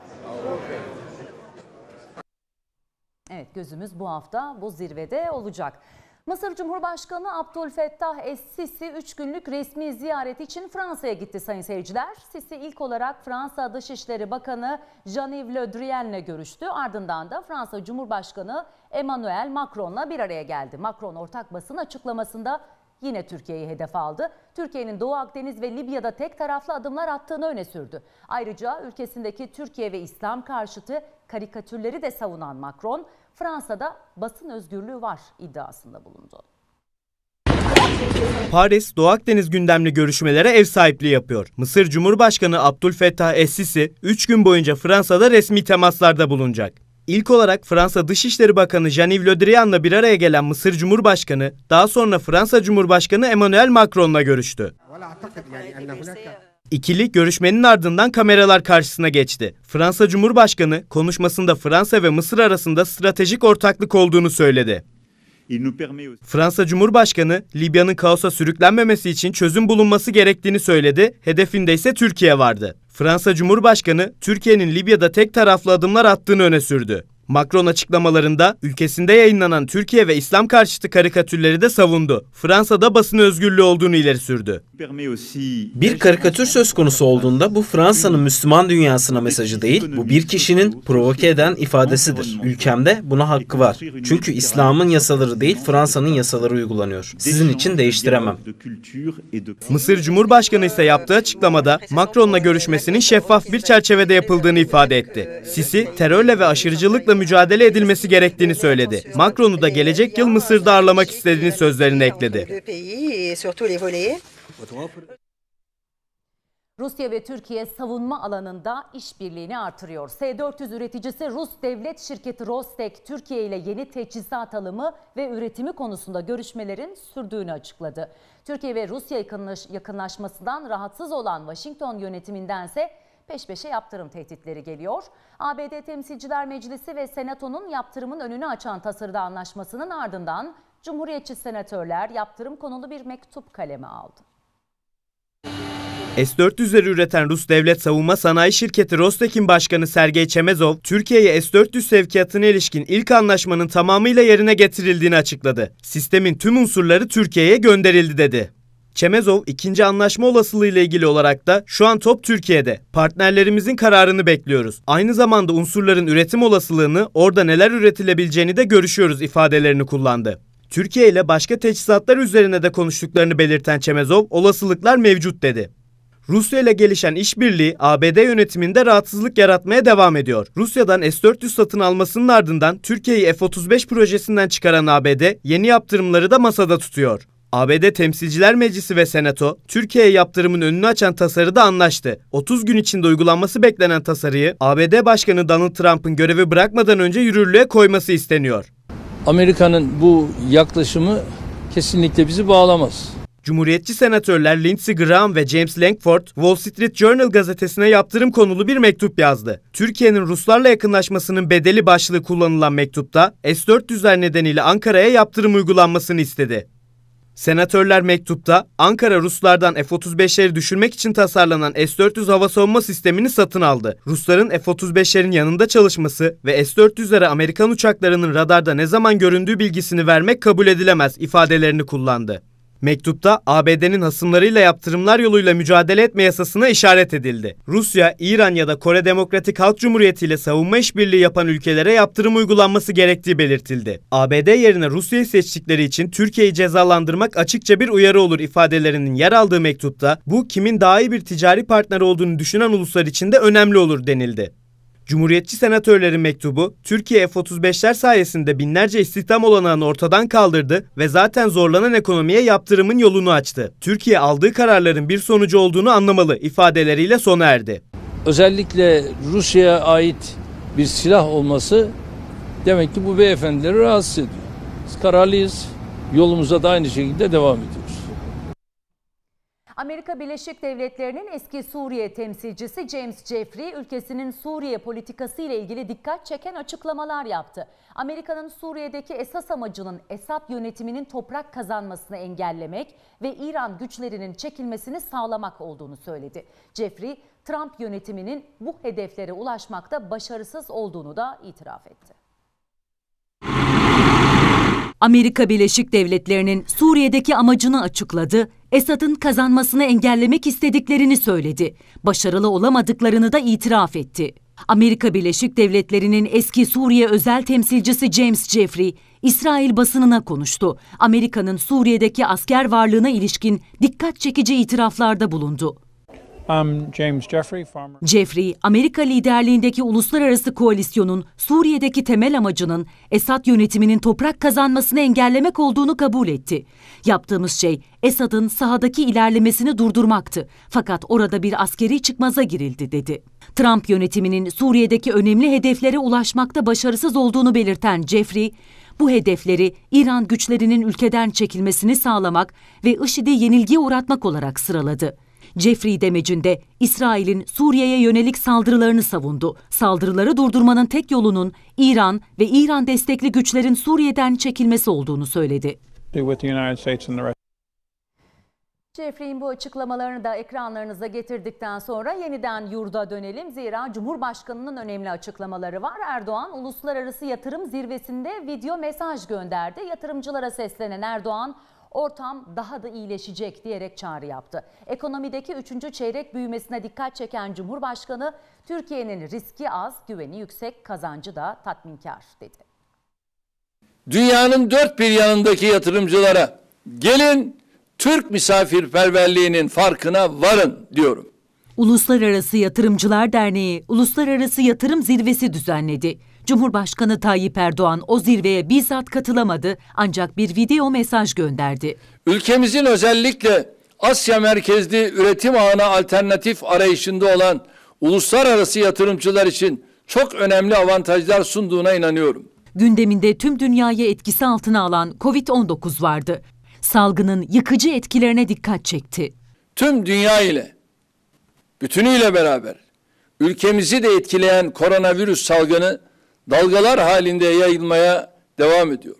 Evet, gözümüz bu hafta bu zirvede olacak. Mısır Cumhurbaşkanı Abdülfettah Es-Sisi üç günlük resmi ziyaret için Fransa'ya gitti sayın seyirciler. Sisi ilk olarak Fransa Dışişleri Bakanı Jean-Yves Le Drian'le görüştü. Ardından da Fransa Cumhurbaşkanı Emmanuel Macron'la bir araya geldi. Macron ortak basın açıklamasında yine Türkiye'yi hedef aldı. Türkiye'nin Doğu Akdeniz ve Libya'da tek taraflı adımlar attığını öne sürdü. Ayrıca ülkesindeki Türkiye ve İslam karşıtı karikatürleri de savunan Macron, Fransa'da basın özgürlüğü var iddiasında bulundu. Paris, Doğu Akdeniz gündemli görüşmelere ev sahipliği yapıyor. Mısır Cumhurbaşkanı Abdülfettah Es-Sisi üç gün boyunca Fransa'da resmi temaslarda bulunacak. İlk olarak Fransa Dışişleri Bakanı Jean-Yves Le Drian'la bir araya gelen Mısır Cumhurbaşkanı, daha sonra Fransa Cumhurbaşkanı Emmanuel Macron'la görüştü. İkili görüşmenin ardından kameralar karşısına geçti. Fransa Cumhurbaşkanı konuşmasında Fransa ve Mısır arasında stratejik ortaklık olduğunu söyledi. Fransa Cumhurbaşkanı Libya'nın kaosa sürüklenmemesi için çözüm bulunması gerektiğini söyledi. Hedefinde ise Türkiye vardı. Fransa Cumhurbaşkanı Türkiye'nin Libya'da tek taraflı adımlar attığını öne sürdü. Macron açıklamalarında ülkesinde yayınlanan Türkiye ve İslam karşıtı karikatürleri de savundu. Fransa'da basın özgürlüğü olduğunu ileri sürdü. Bir karikatür söz konusu olduğunda bu Fransa'nın Müslüman dünyasına mesajı değil, bu bir kişinin provoke eden ifadesidir. Ülkemde buna hakkı var. Çünkü İslam'ın yasaları değil, Fransa'nın yasaları uygulanıyor. Sizin için değiştiremem. Mısır Cumhurbaşkanı ise yaptığı açıklamada Macron'la görüşmesinin şeffaf bir çerçevede yapıldığını ifade etti. Sisi, terörle ve aşırıcılıkla mücadele edilmesi gerektiğini söyledi. Macron'u da gelecek yıl Mısır'da ağırlamak istediğini sözlerine ekledi. Rusya ve Türkiye savunma alanında işbirliğini artırıyor. S dört yüz üreticisi Rus devlet şirketi Rostek, Türkiye ile yeni teçhizat alımı ve üretimi konusunda görüşmelerin sürdüğünü açıkladı. Türkiye ve Rusya yakınlaş, yakınlaşmasından rahatsız olan Washington yönetimindense peş peşe yaptırım tehditleri geliyor. A B D Temsilciler Meclisi ve Senato'nun yaptırımın önünü açan tasarıda anlaşmasının ardından Cumhuriyetçi senatörler yaptırım konulu bir mektup kaleme aldı. S dört yüzleri üreten Rus Devlet Savunma Sanayi Şirketi Rostek'in başkanı Sergey Chemezov, Türkiye'ye S dört yüz sevkiyatına ilişkin ilk anlaşmanın tamamıyla yerine getirildiğini açıkladı. Sistemin tüm unsurları Türkiye'ye gönderildi dedi. Chemezov, ikinci anlaşma olasılığıyla ilgili olarak da şu an top Türkiye'de. Partnerlerimizin kararını bekliyoruz. Aynı zamanda unsurların üretim olasılığını, orada neler üretilebileceğini de görüşüyoruz ifadelerini kullandı. Türkiye ile başka teçhizatlar üzerine de konuştuklarını belirten Chemezov, olasılıklar mevcut dedi. Rusya ile gelişen işbirliği A B D yönetiminde rahatsızlık yaratmaya devam ediyor. Rusya'dan S dört yüz satın almasının ardından Türkiye'yi F otuz beş projesinden çıkaran A B D yeni yaptırımları da masada tutuyor. A B D Temsilciler Meclisi ve Senato, Türkiye'ye yaptırımın önünü açan tasarıda anlaştı. otuz gün içinde uygulanması beklenen tasarıyı A B D Başkanı Donald Trump'ın görevi bırakmadan önce yürürlüğe koyması isteniyor. Amerika'nın bu yaklaşımı kesinlikle bizi bağlamaz. Cumhuriyetçi senatörler Lindsey Graham ve James Lankford, Wall Street Journal gazetesine yaptırım konulu bir mektup yazdı. Türkiye'nin Ruslarla yakınlaşmasının bedeli başlığı kullanılan mektupta S dört yüzler nedeniyle Ankara'ya yaptırım uygulanmasını istedi. Senatörler mektupta Ankara Ruslardan F otuz beşleri düşürmek için tasarlanan S dört yüz hava savunma sistemini satın aldı. Rusların F otuz beşlerin yanında çalışması ve S dört yüzlere Amerikan uçaklarının radarda ne zaman göründüğü bilgisini vermek kabul edilemez ifadelerini kullandı. Mektupta A B D'nin hasımlarıyla yaptırımlar yoluyla mücadele etme yasasına işaret edildi. Rusya, İran ya da Kore Demokratik Halk Cumhuriyeti ile savunma işbirliği yapan ülkelere yaptırım uygulanması gerektiği belirtildi. A B D yerine Rusya'yı seçtikleri için Türkiye'yi cezalandırmak açıkça bir uyarı olur ifadelerinin yer aldığı mektupta bu kimin daha iyi bir ticari partner olduğunu düşünen uluslar için de önemli olur denildi. Cumhuriyetçi senatörlerin mektubu, Türkiye F otuz beşler sayesinde binlerce istihdam olanağını ortadan kaldırdı ve zaten zorlanan ekonomiye yaptırımın yolunu açtı. Türkiye aldığı kararların bir sonucu olduğunu anlamalı ifadeleriyle sona erdi. Özellikle Rusya'ya ait bir silah olması demek ki bu beyefendileri rahatsız ediyor. Biz kararlıyız, yolumuza da aynı şekilde devam ediyoruz. Amerika Birleşik Devletleri'nin eski Suriye temsilcisi James Jeffrey, ülkesinin Suriye politikası ile ilgili dikkat çeken açıklamalar yaptı. Amerika'nın Suriye'deki esas amacının Esad yönetiminin toprak kazanmasını engellemek ve İran güçlerinin çekilmesini sağlamak olduğunu söyledi. Jeffrey, Trump yönetiminin bu hedeflere ulaşmakta başarısız olduğunu da itiraf etti. Amerika Birleşik Devletleri'nin Suriye'deki amacını açıkladı, Esad'ın kazanmasını engellemek istediklerini söyledi. Başarılı olamadıklarını da itiraf etti. Amerika Birleşik Devletleri'nin eski Suriye özel temsilcisi James Jeffrey, İsrail basınına konuştu. Amerika'nın Suriye'deki asker varlığına ilişkin dikkat çekici itiraflarda bulundu. Um, James Jeffrey, former... Jeffrey, Amerika liderliğindeki uluslararası koalisyonun Suriye'deki temel amacının Esad yönetiminin toprak kazanmasını engellemek olduğunu kabul etti. Yaptığımız şey Esad'ın sahadaki ilerlemesini durdurmaktı. Fakat orada bir askeri çıkmaza girildi dedi. Trump yönetiminin Suriye'deki önemli hedeflere ulaşmakta başarısız olduğunu belirten Jeffrey, bu hedefleri İran güçlerinin ülkeden çekilmesini sağlamak ve IŞİD'i yenilgiye uğratmak olarak sıraladı. Jeffrey demecinde İsrail'in Suriye'ye yönelik saldırılarını savundu. Saldırıları durdurmanın tek yolunun İran ve İran destekli güçlerin Suriye'den çekilmesi olduğunu söyledi. Jeffrey'in bu açıklamalarını da ekranlarınıza getirdikten sonra yeniden yurda dönelim. Zira Cumhurbaşkanı'nın önemli açıklamaları var. Erdoğan, Uluslararası Yatırım Zirvesi'nde video mesaj gönderdi. Yatırımcılara seslenen Erdoğan, ortam daha da iyileşecek diyerek çağrı yaptı. Ekonomideki üçüncü çeyrek büyümesine dikkat çeken Cumhurbaşkanı, Türkiye'nin riski az, güveni yüksek, kazancı da tatminkar dedi. Dünyanın dört bir yanındaki yatırımcılara gelin Türk misafirperverliğinin farkına varın diyorum. Uluslararası Yatırımcılar Derneği Uluslararası Yatırım Zirvesi düzenledi. Cumhurbaşkanı Tayyip Erdoğan o zirveye bizzat katılamadı ancak bir video mesaj gönderdi. Ülkemizin özellikle Asya merkezli üretim ağına alternatif arayışında olan uluslararası yatırımcılar için çok önemli avantajlar sunduğuna inanıyorum. Gündeminde tüm dünyayı etkisi altına alan kovid on dokuz vardı. Salgının yıkıcı etkilerine dikkat çekti. Tüm dünya ile, bütünüyle beraber ülkemizi de etkileyen koronavirüs salgını dalgalar halinde yayılmaya devam ediyor.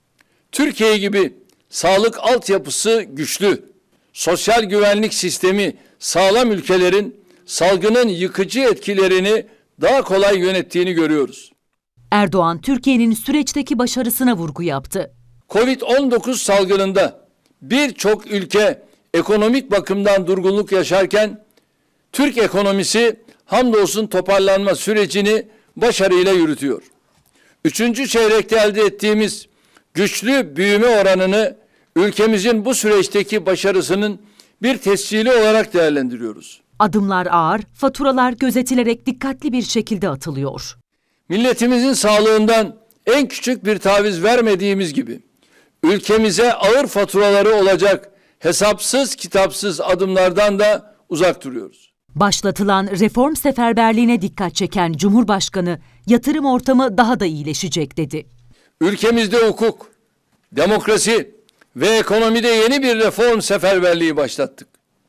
Türkiye gibi sağlık altyapısı güçlü, sosyal güvenlik sistemi sağlam ülkelerin salgının yıkıcı etkilerini daha kolay yönettiğini görüyoruz. Erdoğan, Türkiye'nin süreçteki başarısına vurgu yaptı. kovid on dokuz salgınında birçok ülke ekonomik bakımdan durgunluk yaşarken Türk ekonomisi hamdolsun toparlanma sürecini başarıyla yürütüyor. Üçüncü çeyrekte elde ettiğimiz güçlü büyüme oranını ülkemizin bu süreçteki başarısının bir tescili olarak değerlendiriyoruz. Adımlar ağır, faturalar gözetilerek dikkatli bir şekilde atılıyor. Milletimizin sağlığından en küçük bir taviz vermediğimiz gibi ülkemize ağır faturaları olacak hesapsız kitapsız adımlardan da uzak duruyoruz. Başlatılan reform seferberliğine dikkat çeken Cumhurbaşkanı, yatırım ortamı daha da iyileşecek dedi. Ülkemizde hukuk, demokrasi ve ekonomide yeni bir reform seferberliği başlattık.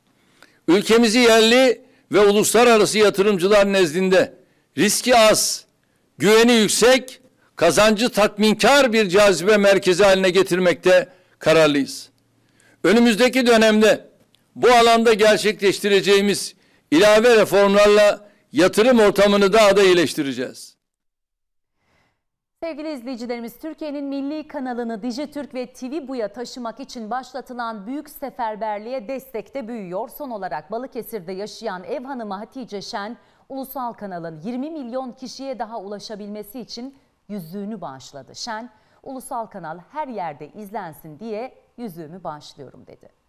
Ülkemizi yerli ve uluslararası yatırımcılar nezdinde riski az, güveni yüksek, kazancı tatminkar bir cazibe merkezi haline getirmekte kararlıyız. Önümüzdeki dönemde bu alanda gerçekleştireceğimiz ilave reformlarla yatırım ortamını daha da iyileştireceğiz. Sevgili izleyicilerimiz, Türkiye'nin milli kanalını Dijitürk ve T V Bu'ya taşımak için başlatılan büyük seferberliğe destek de büyüyor. Son olarak Balıkesir'de yaşayan ev hanımı Hatice Şen, ulusal kanalın yirmi milyon kişiye daha ulaşabilmesi için yüzüğünü bağışladı. Şen, ulusal kanal her yerde izlensin diye yüzüğümü bağışlıyorum dedi.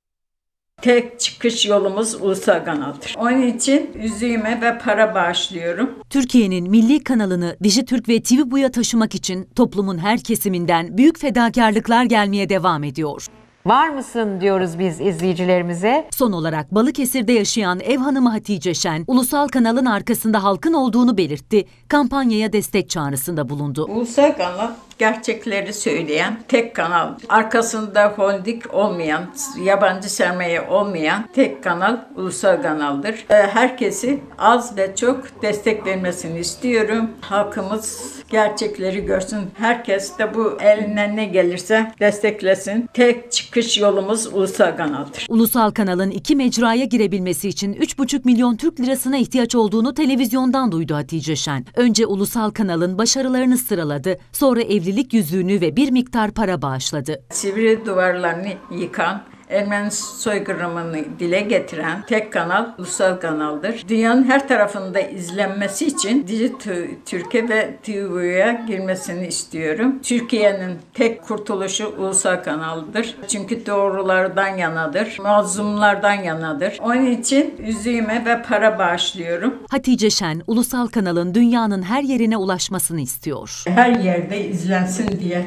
Tek çıkış yolumuz ulusal kanaldır. Onun için yüzüğüme ve para bağışlıyorum. Türkiye'nin milli kanalını Dijitürk ve T V Bu'ya taşımak için toplumun her kesiminden büyük fedakarlıklar gelmeye devam ediyor. Var mısın diyoruz biz izleyicilerimize. Son olarak Balıkesir'de yaşayan ev hanımı Hatice Şen, ulusal kanalın arkasında halkın olduğunu belirtti, kampanyaya destek çağrısında bulundu. Ulusal kanal gerçekleri söyleyen tek kanal. Arkasında holding olmayan, yabancı sermaye olmayan tek kanal ulusal kanaldır. Herkesi az ve çok destek vermesini istiyorum. Halkımız gerçekleri görsün. Herkes de bu elinden ne gelirse desteklesin. Tek çıkış yolumuz ulusal kanaldır. Ulusal kanalın iki mecraya girebilmesi için üç buçuk milyon Türk lirasına ihtiyaç olduğunu televizyondan duydu Hatice Şen. Önce ulusal kanalın başarılarını sıraladı, sonra evlilik yüzüğünü ve bir miktar para bağışladı. Sivri duvarlarını yıkan, Ermeni soykırımını dile getiren tek kanal ulusal kanaldır. Dünyanın her tarafında izlenmesi için Dijitürk'e ve T V Bu'ya girmesini istiyorum. Türkiye'nin tek kurtuluşu ulusal kanaldır. Çünkü doğrulardan yanadır, mazlumlardan yanadır. Onun için yüzüğüme ve para bağışlıyorum. Hatice Şen, ulusal kanalın dünyanın her yerine ulaşmasını istiyor. Her yerde izlensin diye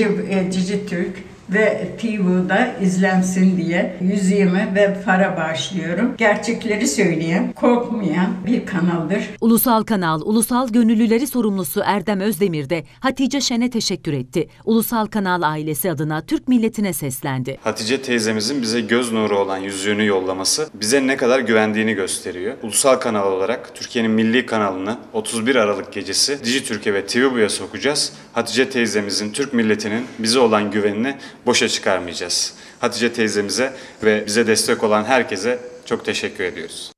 Dijitürk ve T V Bu'da izlensin diye yüzüğüme ve para bağışlıyorum. Gerçekleri söyleyen, korkmayan bir kanaldır. Ulusal kanal, ulusal gönüllüleri sorumlusu Erdem Özdemir de Hatice Şen'e teşekkür etti. Ulusal kanal ailesi adına Türk milletine seslendi. Hatice teyzemizin bize göz nuru olan yüzüğünü yollaması bize ne kadar güvendiğini gösteriyor. Ulusal kanal olarak Türkiye'nin milli kanalını otuz bir Aralık gecesi Dijitürk'e ve T V Bu'ya sokacağız. Hatice teyzemizin, Türk milletinin bize olan güvenini boşa çıkarmayacağız. Hatice teyzemize ve bize destek olan herkese çok teşekkür ediyoruz.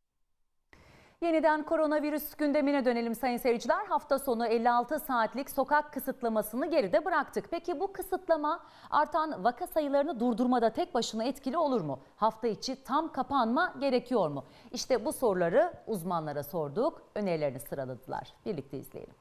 Yeniden koronavirüs gündemine dönelim sayın seyirciler. Hafta sonu elli altı saatlik sokak kısıtlamasını geride bıraktık. Peki bu kısıtlama artan vaka sayılarını durdurmada tek başına etkili olur mu? Hafta içi tam kapanma gerekiyor mu? İşte bu soruları uzmanlara sorduk. Önerilerini sıraladılar. Birlikte izleyelim.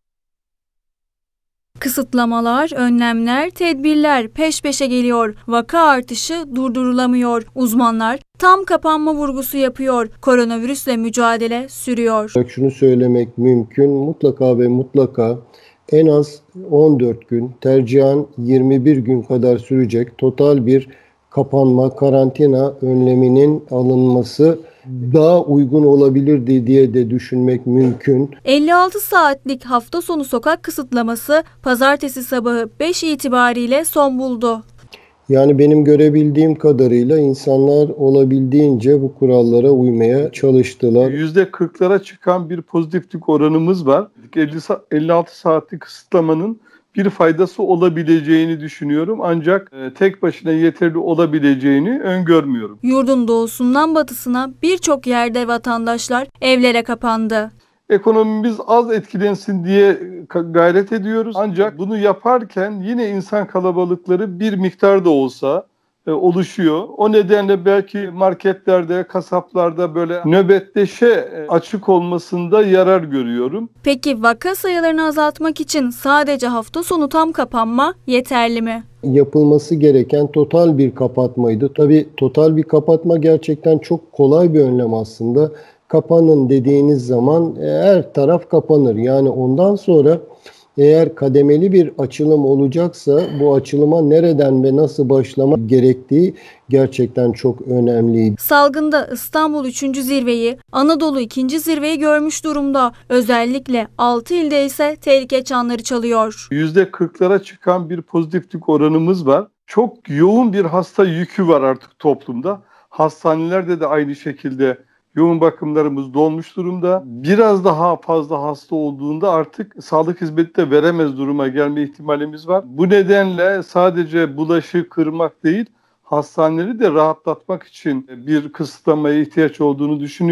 Kısıtlamalar, önlemler, tedbirler peş peşe geliyor. Vaka artışı durdurulamıyor. Uzmanlar tam kapanma vurgusu yapıyor. Koronavirüsle mücadele sürüyor. Şunu söylemek mümkün. Mutlaka ve mutlaka en az on dört gün, tercihen yirmi bir gün kadar sürecek total bir kapanma, karantina önleminin alınması daha uygun olabilirdi diye de düşünmek mümkün. elli altı saatlik hafta sonu sokak kısıtlaması pazartesi sabahı beş itibariyle son buldu. Yani benim görebildiğim kadarıyla insanlar olabildiğince bu kurallara uymaya çalıştılar. yüzde kırklara çıkan bir pozitiflik oranımız var. elli altı saatlik kısıtlamanın bir faydası olabileceğini düşünüyorum. Ancak tek başına yeterli olabileceğini öngörmüyorum. Yurdun doğusundan batısına birçok yerde vatandaşlar evlere kapandı. Ekonomimiz az etkilensin diye gayret ediyoruz. Ancak bunu yaparken yine insan kalabalıkları bir miktar da olsa oluşuyor. O nedenle belki marketlerde, kasaplarda böyle nöbetleşe açık olmasında yarar görüyorum. Peki vaka sayılarını azaltmak için sadece hafta sonu tam kapanma yeterli mi? Yapılması gereken total bir kapatmaydı. Tabii total bir kapatma gerçekten çok kolay bir önlem aslında. Kapanın dediğiniz zaman her taraf kapanır. Yani ondan sonra eğer kademeli bir açılım olacaksa bu açılıma nereden ve nasıl başlamak gerektiği gerçekten çok önemliydi. Salgında İstanbul üçüncü zirveyi, Anadolu ikinci zirveyi görmüş durumda. Özellikle altı ilde ise tehlike çanları çalıyor. yüzde kırklara çıkan bir pozitiflik oranımız var. Çok yoğun bir hasta yükü var artık toplumda. Hastanelerde de aynı şekilde yoğun bakımlarımız dolmuş durumda. Biraz daha fazla hasta olduğunda artık sağlık hizmeti de veremez duruma gelme ihtimalimiz var. Bu nedenle sadece bulaşı kırmak değil, hastaneleri de rahatlatmak için bir kısıtlamaya ihtiyaç olduğunu düşünüyorum.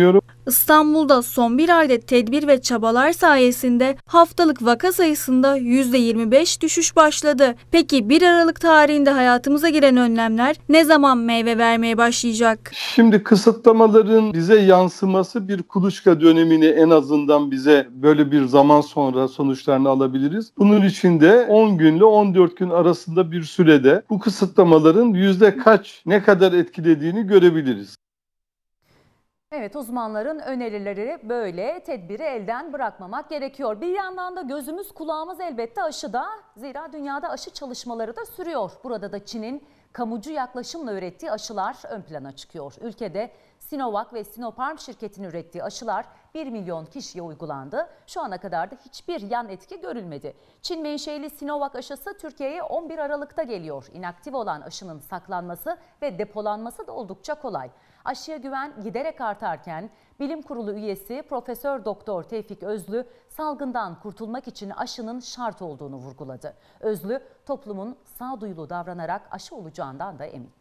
İstanbul'da son bir ayda tedbir ve çabalar sayesinde haftalık vaka sayısında yüzde yirmi beş düşüş başladı. Peki bir Aralık tarihinde hayatımıza giren önlemler ne zaman meyve vermeye başlayacak? Şimdi kısıtlamaların bize yansıması bir kuluçka dönemini en azından bize böyle bir zaman sonra sonuçlarını alabiliriz. Bunun için de on günle on dört gün arasında bir sürede bu kısıtlamaların yüzde kaç, ne kadar etkilediğini görebiliriz. Evet, uzmanların önerileri böyle, tedbiri elden bırakmamak gerekiyor. Bir yandan da gözümüz kulağımız elbette aşıda. Zira dünyada aşı çalışmaları da sürüyor. Burada da Çin'in kamucu yaklaşımla ürettiği aşılar ön plana çıkıyor. Ülkede Sinovac ve Sinopharm şirketinin ürettiği aşılar bir milyon kişiye uygulandı. Şu ana kadar da hiçbir yan etki görülmedi. Çin menşeli Sinovac aşısı Türkiye'ye on bir Aralık'ta geliyor. İnaktif olan aşının saklanması ve depolanması da oldukça kolay. Aşıya güven giderek artarken Bilim Kurulu üyesi Profesör Doktor Tevfik Özlü salgından kurtulmak için aşının şart olduğunu vurguladı. Özlü toplumun sağduyulu davranarak aşı olacağından da emin.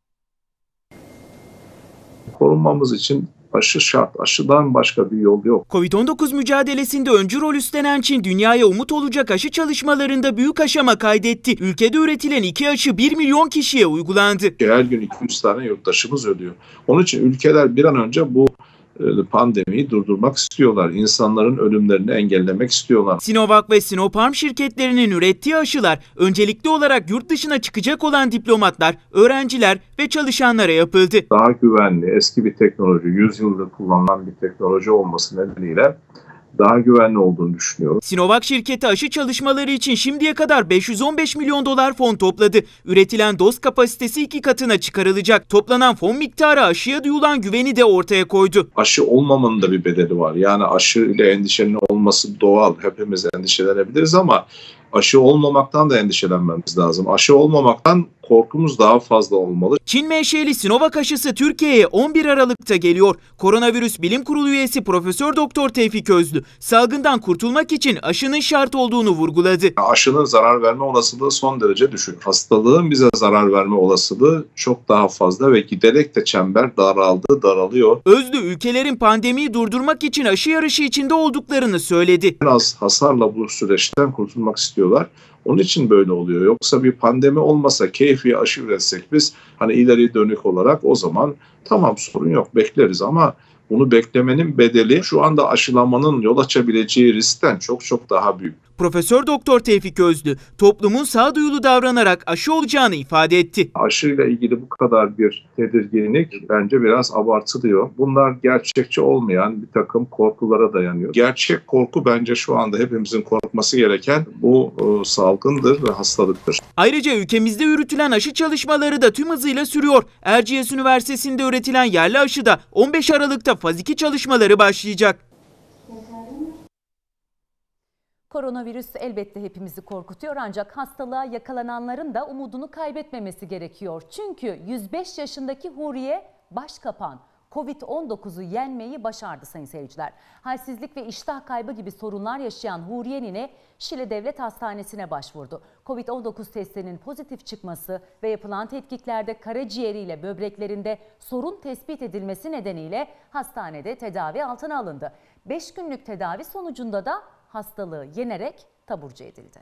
Korunmamız için aşı şart. Aşıdan başka bir yol yok. Covid on dokuz mücadelesinde öncü rol üstlenen Çin, dünyaya umut olacak aşı çalışmalarında büyük aşama kaydetti. Ülkede üretilen iki aşı bir milyon kişiye uygulandı. Her gün iki yüz tane yurttaşımız ölüyor. Onun için ülkeler bir an önce bu pandemiyi durdurmak istiyorlar. İnsanların ölümlerini engellemek istiyorlar. Sinovac ve Sinopharm şirketlerinin ürettiği aşılar öncelikli olarak yurt dışına çıkacak olan diplomatlar, öğrenciler ve çalışanlara yapıldı. Daha güvenli, eski bir teknoloji, yüz yıldır kullanılan bir teknoloji olması nedeniyle daha güvenli olduğunu düşünüyorum. Sinovac şirketi aşı çalışmaları için şimdiye kadar beş yüz on beş milyon dolar fon topladı. Üretilen doz kapasitesi iki katına çıkarılacak. Toplanan fon miktarı aşıya duyulan güveni de ortaya koydu. Aşı olmamanın da bir bedeli var. Yani aşı ile endişenin olması doğal. Hepimiz endişelenebiliriz ama aşı olmamaktan da endişelenmemiz lazım. Aşı olmamaktan korkumuz daha fazla olmalı. Çin menşeli Sinovac aşısı Türkiye'ye on bir Aralık'ta geliyor. Koronavirüs Bilim Kurulu üyesi Profesör Doktor Tevfik Özlü salgından kurtulmak için aşının şart olduğunu vurguladı. Aşının zarar verme olasılığı son derece düşük. Hastalığın bize zarar verme olasılığı çok daha fazla ve giderek de çember daraldı, daralıyor. Özlü ülkelerin pandemiyi durdurmak için aşı yarışı içinde olduklarını söyledi. En az hasarla bu süreçten kurtulmak istiyorlar. Onun için böyle oluyor. Yoksa bir pandemi olmasa, keyfi aşı üretsek biz hani ileri dönük olarak o zaman tamam, sorun yok, bekleriz ama bunu beklemenin bedeli şu anda aşılamanın yol açabileceği riskten çok çok daha büyük. Profesör Doktor Tevfik Özlü toplumun sağduyulu davranarak aşı olacağını ifade etti. Aşıyla ilgili bu kadar bir tedirginlik bence biraz abartılıyor. Bunlar gerçekçi olmayan bir takım korkulara dayanıyor. Gerçek korku bence şu anda hepimizin korkması gereken bu e, salgındır ve hastalıktır. Ayrıca ülkemizde yürütülen aşı çalışmaları da tüm hızıyla sürüyor. Erciyes Üniversitesi'nde üretilen yerli aşıda on beş Aralık'ta faz iki çalışmaları başlayacak. Koronavirüs elbette hepimizi korkutuyor ancak hastalığa yakalananların da umudunu kaybetmemesi gerekiyor. Çünkü yüz beş yaşındaki Huriye Başkapan Covid on dokuzu yenmeyi başardı sayın seyirciler. Halsizlik ve iştah kaybı gibi sorunlar yaşayan Huriye nine Şile Devlet Hastanesi'ne başvurdu. Covid on dokuz testinin pozitif çıkması ve yapılan tetkiklerde karaciğeriyle böbreklerinde sorun tespit edilmesi nedeniyle hastanede tedavi altına alındı. beş günlük tedavi sonucunda da hastalığı yenerek taburcu edildi.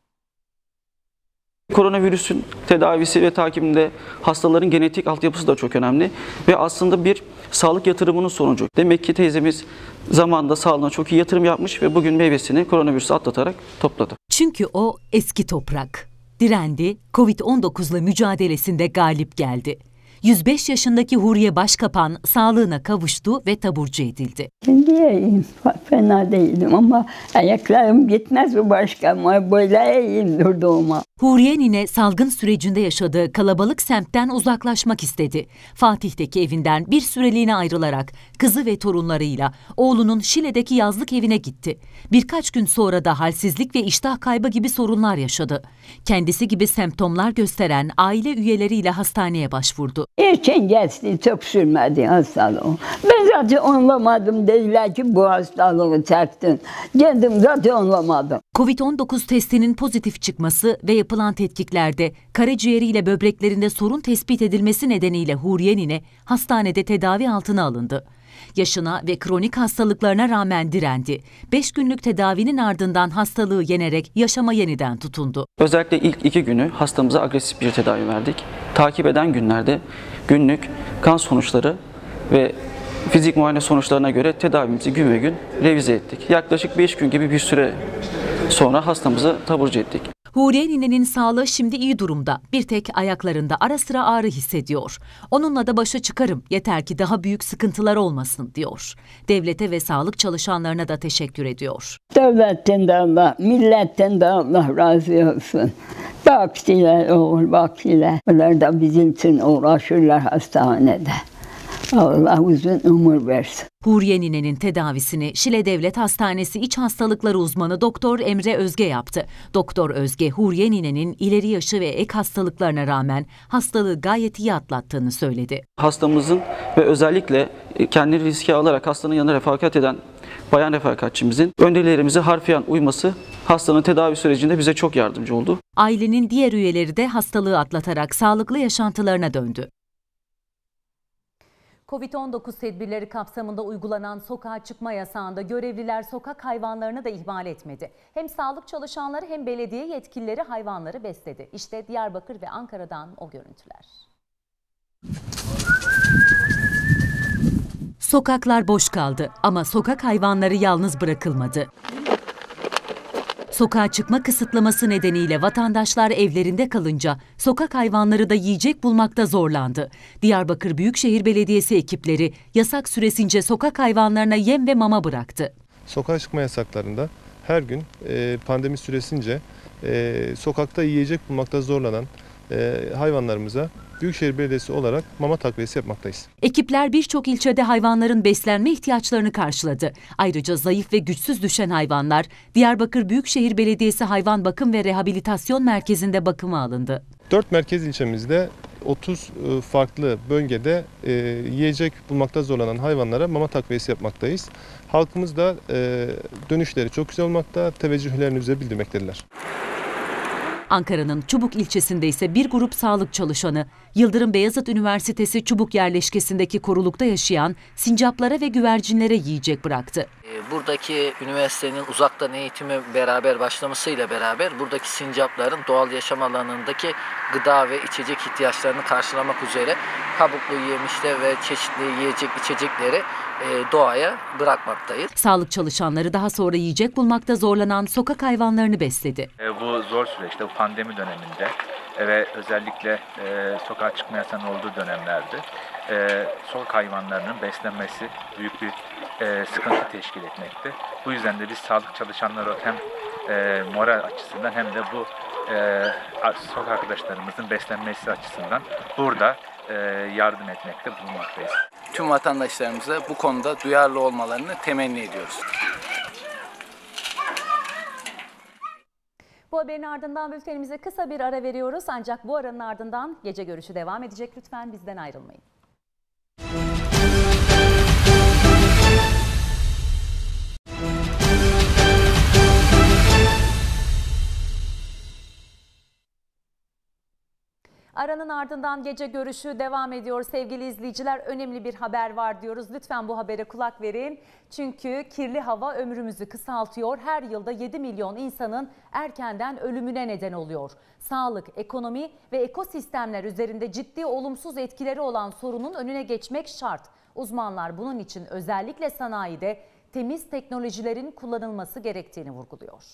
Koronavirüsün tedavisi ve takibinde hastaların genetik altyapısı da çok önemli ve aslında bir sağlık yatırımının sonucu. Demek ki teyzemiz zamanında sağlığına çok iyi yatırım yapmış ve bugün meyvesini koronavirüsü atlatarak topladı. Çünkü o eski toprak. Direndi, Covid on dokuzla mücadelesinde galip geldi. yüz beş yaşındaki Huriye Başkapan sağlığına kavuştu ve taburcu edildi. Şimdi iyiyim, fena değilim ama ayaklarım gitmez bu başka ama böyle iyiyim durduğuma. Huriye nine salgın sürecinde yaşadığı kalabalık semtten uzaklaşmak istedi. Fatih'teki evinden bir süreliğine ayrılarak kızı ve torunlarıyla oğlunun Şile'deki yazlık evine gitti. Birkaç gün sonra da halsizlik ve iştah kaybı gibi sorunlar yaşadı. Kendisi gibi semptomlar gösteren aile üyeleriyle hastaneye başvurdu. İçin geçti, çok sürmedi hastalığı. Ben zaten anlamadım, dediler ki bu hastalığı çektin. Kendim zaten anlamadım. Covid on dokuz testinin pozitif çıkması ve yapılan tetkiklerde karaciğeriyle böbreklerinde sorun tespit edilmesi nedeniyle Huriye nine hastanede tedavi altına alındı. Yaşına ve kronik hastalıklarına rağmen direndi. beş günlük tedavinin ardından hastalığı yenerek yaşama yeniden tutundu. Özellikle ilk iki günü hastamıza agresif bir tedavi verdik. Takip eden günlerde günlük kan sonuçları ve fizik muayene sonuçlarına göre tedavimizi gün ve gün revize ettik. Yaklaşık beş gün gibi bir süre sonra hastamızı taburcu ettik. Huriye ninenin sağlığı şimdi iyi durumda. Bir tek ayaklarında ara sıra ağrı hissediyor. Onunla da başa çıkarım, yeter ki daha büyük sıkıntılar olmasın diyor. Devlete ve sağlık çalışanlarına da teşekkür ediyor. Devletten de Allah, milletten de Allah razı olsun. Bakçılar, oğul bakçılar. Bunlar da bizim için uğraşırlar hastanede. Allah uzun ömür versin. Huriye ninenin tedavisini Şile Devlet Hastanesi İç Hastalıkları uzmanı Doktor Emre Özge yaptı. Doktor Özge, Huriye ninenin ileri yaşı ve ek hastalıklarına rağmen hastalığı gayet iyi atlattığını söyledi. Hastamızın ve özellikle kendini riske alarak hastanın yanına refakat eden bayan refakatçimizin önerilerimize harfiyen uyması hastanın tedavi sürecinde bize çok yardımcı oldu. Ailenin diğer üyeleri de hastalığı atlatarak sağlıklı yaşantılarına döndü. Covid on dokuz tedbirleri kapsamında uygulanan sokağa çıkma yasağında görevliler sokak hayvanlarını da ihmal etmedi. Hem sağlık çalışanları hem belediye yetkilileri hayvanları besledi. İşte Diyarbakır ve Ankara'dan o görüntüler. Sokaklar boş kaldı ama sokak hayvanları yalnız bırakılmadı. Sokağa çıkma kısıtlaması nedeniyle vatandaşlar evlerinde kalınca sokak hayvanları da yiyecek bulmakta zorlandı. Diyarbakır Büyükşehir Belediyesi ekipleri yasak süresince sokak hayvanlarına yem ve mama bıraktı. Sokağa çıkma yasaklarında her gün e, pandemi süresince e, sokakta yiyecek bulmakta zorlanan e, hayvanlarımıza Büyükşehir Belediyesi olarak mama takviyesi yapmaktayız. Ekipler birçok ilçede hayvanların beslenme ihtiyaçlarını karşıladı. Ayrıca zayıf ve güçsüz düşen hayvanlar Diyarbakır Büyükşehir Belediyesi Hayvan Bakım ve Rehabilitasyon Merkezi'nde bakıma alındı. dört merkez ilçemizde otuz farklı bölgede e, yiyecek bulmakta zorlanan hayvanlara mama takviyesi yapmaktayız. Halkımız da e, dönüşleri çok güzel olmakta, teveccühlerini bize bildirmektedirler. Ankara'nın Çubuk ilçesinde ise bir grup sağlık çalışanı Yıldırım Beyazıt Üniversitesi Çubuk yerleşkesindeki korulukta yaşayan sincaplara ve güvercinlere yiyecek bıraktı. Buradaki üniversitenin uzaktan eğitimi beraber başlamasıyla beraber buradaki sincapların doğal yaşam alanındaki gıda ve içecek ihtiyaçlarını karşılamak üzere kabuklu yemişler ve çeşitli yiyecek içecekleri doğaya bırakmaktayız. Sağlık çalışanları daha sonra yiyecek bulmakta zorlanan sokak hayvanlarını besledi. Bu zor süreçte, bu pandemi döneminde ve özellikle e, sokağa çıkma yasağının olduğu dönemlerde e, sokak hayvanlarının beslenmesi büyük bir e, sıkıntı teşkil etmekte. Bu yüzden de biz sağlık çalışanları hem e, moral açısından hem de bu e, sokak arkadaşlarımızın beslenmesi açısından burada e, yardım etmekte bulunmaktayız. Tüm vatandaşlarımıza bu konuda duyarlı olmalarını temenni ediyoruz. Bu haberin ardından bültenimize kısa bir ara veriyoruz. Ancak bu aranın ardından gece görüşü devam edecek. Lütfen bizden ayrılmayın. Aranın ardından gece görüşü devam ediyor sevgili izleyiciler. Önemli bir haber var diyoruz. Lütfen bu habere kulak verin. Çünkü kirli hava ömrümüzü kısaltıyor. Her yılda yedi milyon insanın erkenden ölümüne neden oluyor. Sağlık, ekonomi ve ekosistemler üzerinde ciddi olumsuz etkileri olan sorunun önüne geçmek şart. Uzmanlar bunun için özellikle sanayide temiz teknolojilerin kullanılması gerektiğini vurguluyor.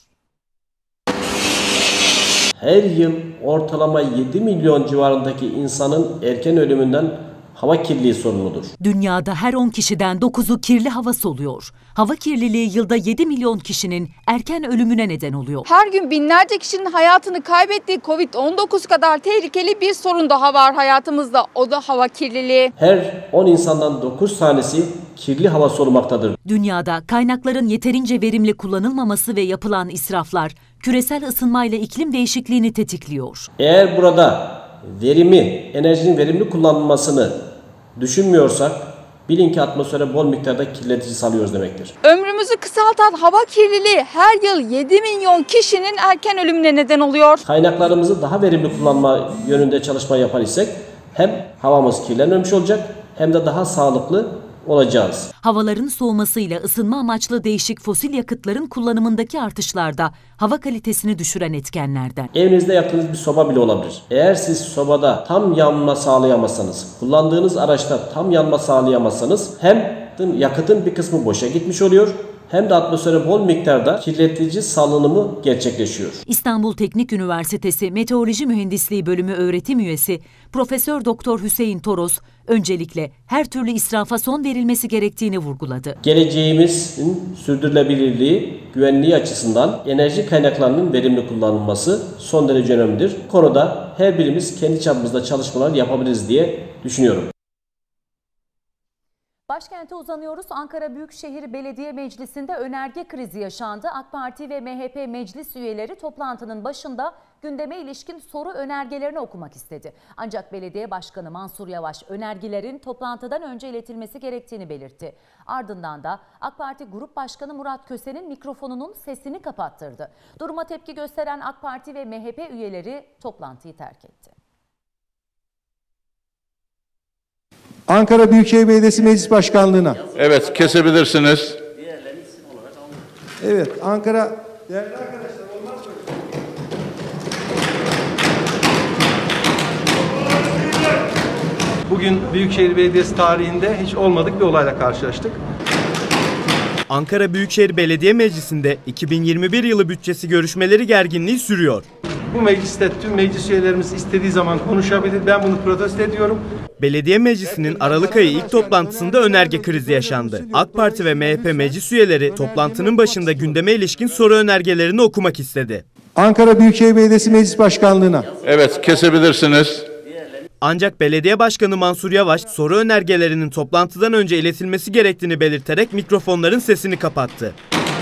Her yıl ortalama yedi milyon civarındaki insanın erken ölümünden hava kirliliği sorumludur. Dünyada her on kişiden dokuzu kirli hava soluyor. Hava kirliliği yılda yedi milyon kişinin erken ölümüne neden oluyor. Her gün binlerce kişinin hayatını kaybettiği Covid on dokuz kadar tehlikeli bir sorun daha var hayatımızda. O da hava kirliliği. Her on insandan dokuz tanesi kirli hava solumaktadır. Dünyada kaynakların yeterince verimli kullanılmaması ve yapılan israflar küresel ısınmayla iklim değişikliğini tetikliyor. Eğer burada verimi, enerjinin verimli kullanılmasını düşünmüyorsak bilin ki atmosfere bol miktarda kirletici salıyoruz demektir. Ömrümüzü kısaltan hava kirliliği her yıl yedi milyon kişinin erken ölümüne neden oluyor. Kaynaklarımızı daha verimli kullanma yönünde çalışma yapar isek hem havamız kirlenmemiş olacak hem de daha sağlıklı olacağız. Havaların soğumasıyla ısınma amaçlı değişik fosil yakıtların kullanımındaki artışlar da hava kalitesini düşüren etkenlerden. Evinizde yaktığınız bir soba bile olabilir. Eğer siz sobada tam yanma sağlayamazsanız, kullandığınız araçta tam yanma sağlayamazsanız hem yakıtın bir kısmı boşa gitmiş oluyor, hem de atmosfere bol miktarda kirletici salınımı gerçekleşiyor. İstanbul Teknik Üniversitesi Meteoroloji Mühendisliği Bölümü öğretim üyesi Profesör Doktor Hüseyin Toros öncelikle her türlü israfa son verilmesi gerektiğini vurguladı. Geleceğimizin sürdürülebilirliği, güvenliği açısından enerji kaynaklarının verimli kullanılması son derece önemlidir. Bu konuda her birimiz kendi çapımızda çalışmalar yapabiliriz diye düşünüyorum. Başkente uzanıyoruz. Ankara Büyükşehir Belediye Meclisi'nde önerge krizi yaşandı. AK Parti ve M H P meclis üyeleri toplantının başında gündeme ilişkin soru önergelerini okumak istedi. Ancak Belediye Başkanı Mansur Yavaş önergelerin toplantıdan önce iletilmesi gerektiğini belirtti. Ardından da AK Parti Grup Başkanı Murat Köse'nin mikrofonunun sesini kapattırdı. Duruma tepki gösteren AK Parti ve M H P üyeleri toplantıyı terk etti. Ankara Büyükşehir Belediyesi Meclis Başkanlığı'na. Evet, kesebilirsiniz. Evet, Ankara... Değerli arkadaşlar, olmaz mı? Bugün Büyükşehir Belediyesi tarihinde hiç olmadık bir olayla karşılaştık. Ankara Büyükşehir Belediye Meclisi'nde iki bin yirmi bir yılı bütçesi görüşmeleri gerginliği sürüyor. Bu mecliste tüm meclis üyelerimiz istediği zaman konuşabilir. Ben bunu protesto ediyorum. Belediye Meclisi'nin Aralık ayı ilk toplantısında önerge krizi yaşandı. AK Parti ve M H P meclis üyeleri toplantının başında gündeme ilişkin soru önergelerini okumak istedi. Ankara Büyükşehir Belediyesi Meclis Başkanlığı'na. Evet, kesebilirsiniz. Ancak Belediye Başkanı Mansur Yavaş soru önergelerinin toplantıdan önce iletilmesi gerektiğini belirterek mikrofonların sesini kapattı.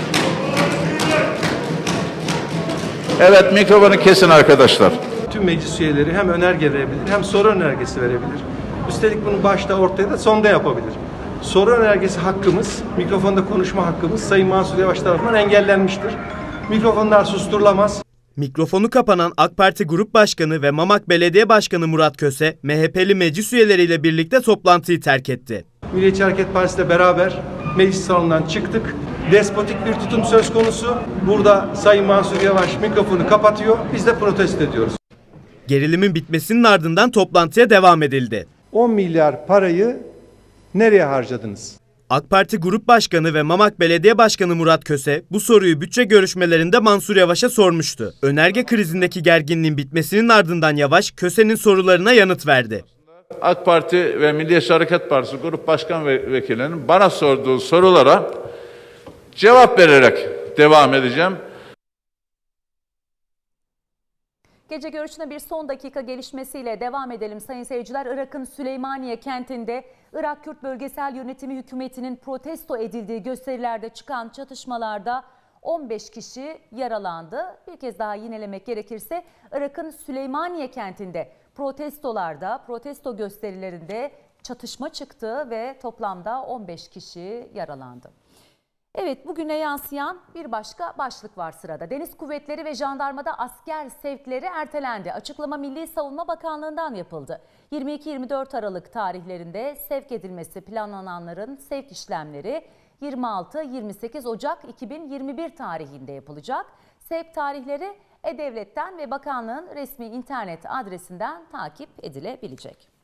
Evet, mikrofonu kesin arkadaşlar. Tüm meclis üyeleri hem önerge verebilir hem soru önergesi verebilir. Üstelik bunu başta, ortaya da sonda yapabilir. Soru önergesi hakkımız, mikrofonda konuşma hakkımız Sayın Mansur Yavaş tarafından engellenmiştir. Mikrofonlar susturulamaz. Mikrofonu kapanan AK Parti Grup Başkanı ve Mamak Belediye Başkanı Murat Köse, M H P'li meclis üyeleriyle birlikte toplantıyı terk etti. Milliyetçi Hareket Partisi ile beraber meclis salonundan çıktık. Despotik bir tutum söz konusu. Burada Sayın Mansur Yavaş mikrofonu kapatıyor. Biz de protesto ediyoruz. Gerilimin bitmesinin ardından toplantıya devam edildi. on milyar parayı nereye harcadınız? AK Parti Grup Başkanı ve Mamak Belediye Başkanı Murat Köse bu soruyu bütçe görüşmelerinde Mansur Yavaş'a sormuştu. Önerge krizindeki gerginliğin bitmesinin ardından Yavaş, Köse'nin sorularına yanıt verdi. AK Parti ve Milliyetçi Hareket Partisi Grup Başkan ve Vekillerinin bana sorduğu sorulara cevap vererek devam edeceğim. Gece görüşüne bir son dakika gelişmesiyle devam edelim sayın seyirciler. Irak'ın Süleymaniye kentinde Irak Kürt Bölgesel Yönetimi Hükümeti'nin protesto edildiği gösterilerde çıkan çatışmalarda on beş kişi yaralandı. Bir kez daha yinelemek gerekirse Irak'ın Süleymaniye kentinde protestolarda, protesto gösterilerinde çatışma çıktı ve toplamda on beş kişi yaralandı. Evet, bugüne yansıyan bir başka başlık var sırada. Deniz Kuvvetleri ve Jandarmada asker sevkleri ertelendi. Açıklama Milli Savunma Bakanlığı'ndan yapıldı. yirmi iki yirmi dört Aralık tarihlerinde sevk edilmesi planlananların sevk işlemleri yirmi altı yirmi sekiz Ocak iki bin yirmi bir tarihinde yapılacak. Sevk tarihleri E-Devlet'ten ve bakanlığın resmi internet adresinden takip edilebilecek.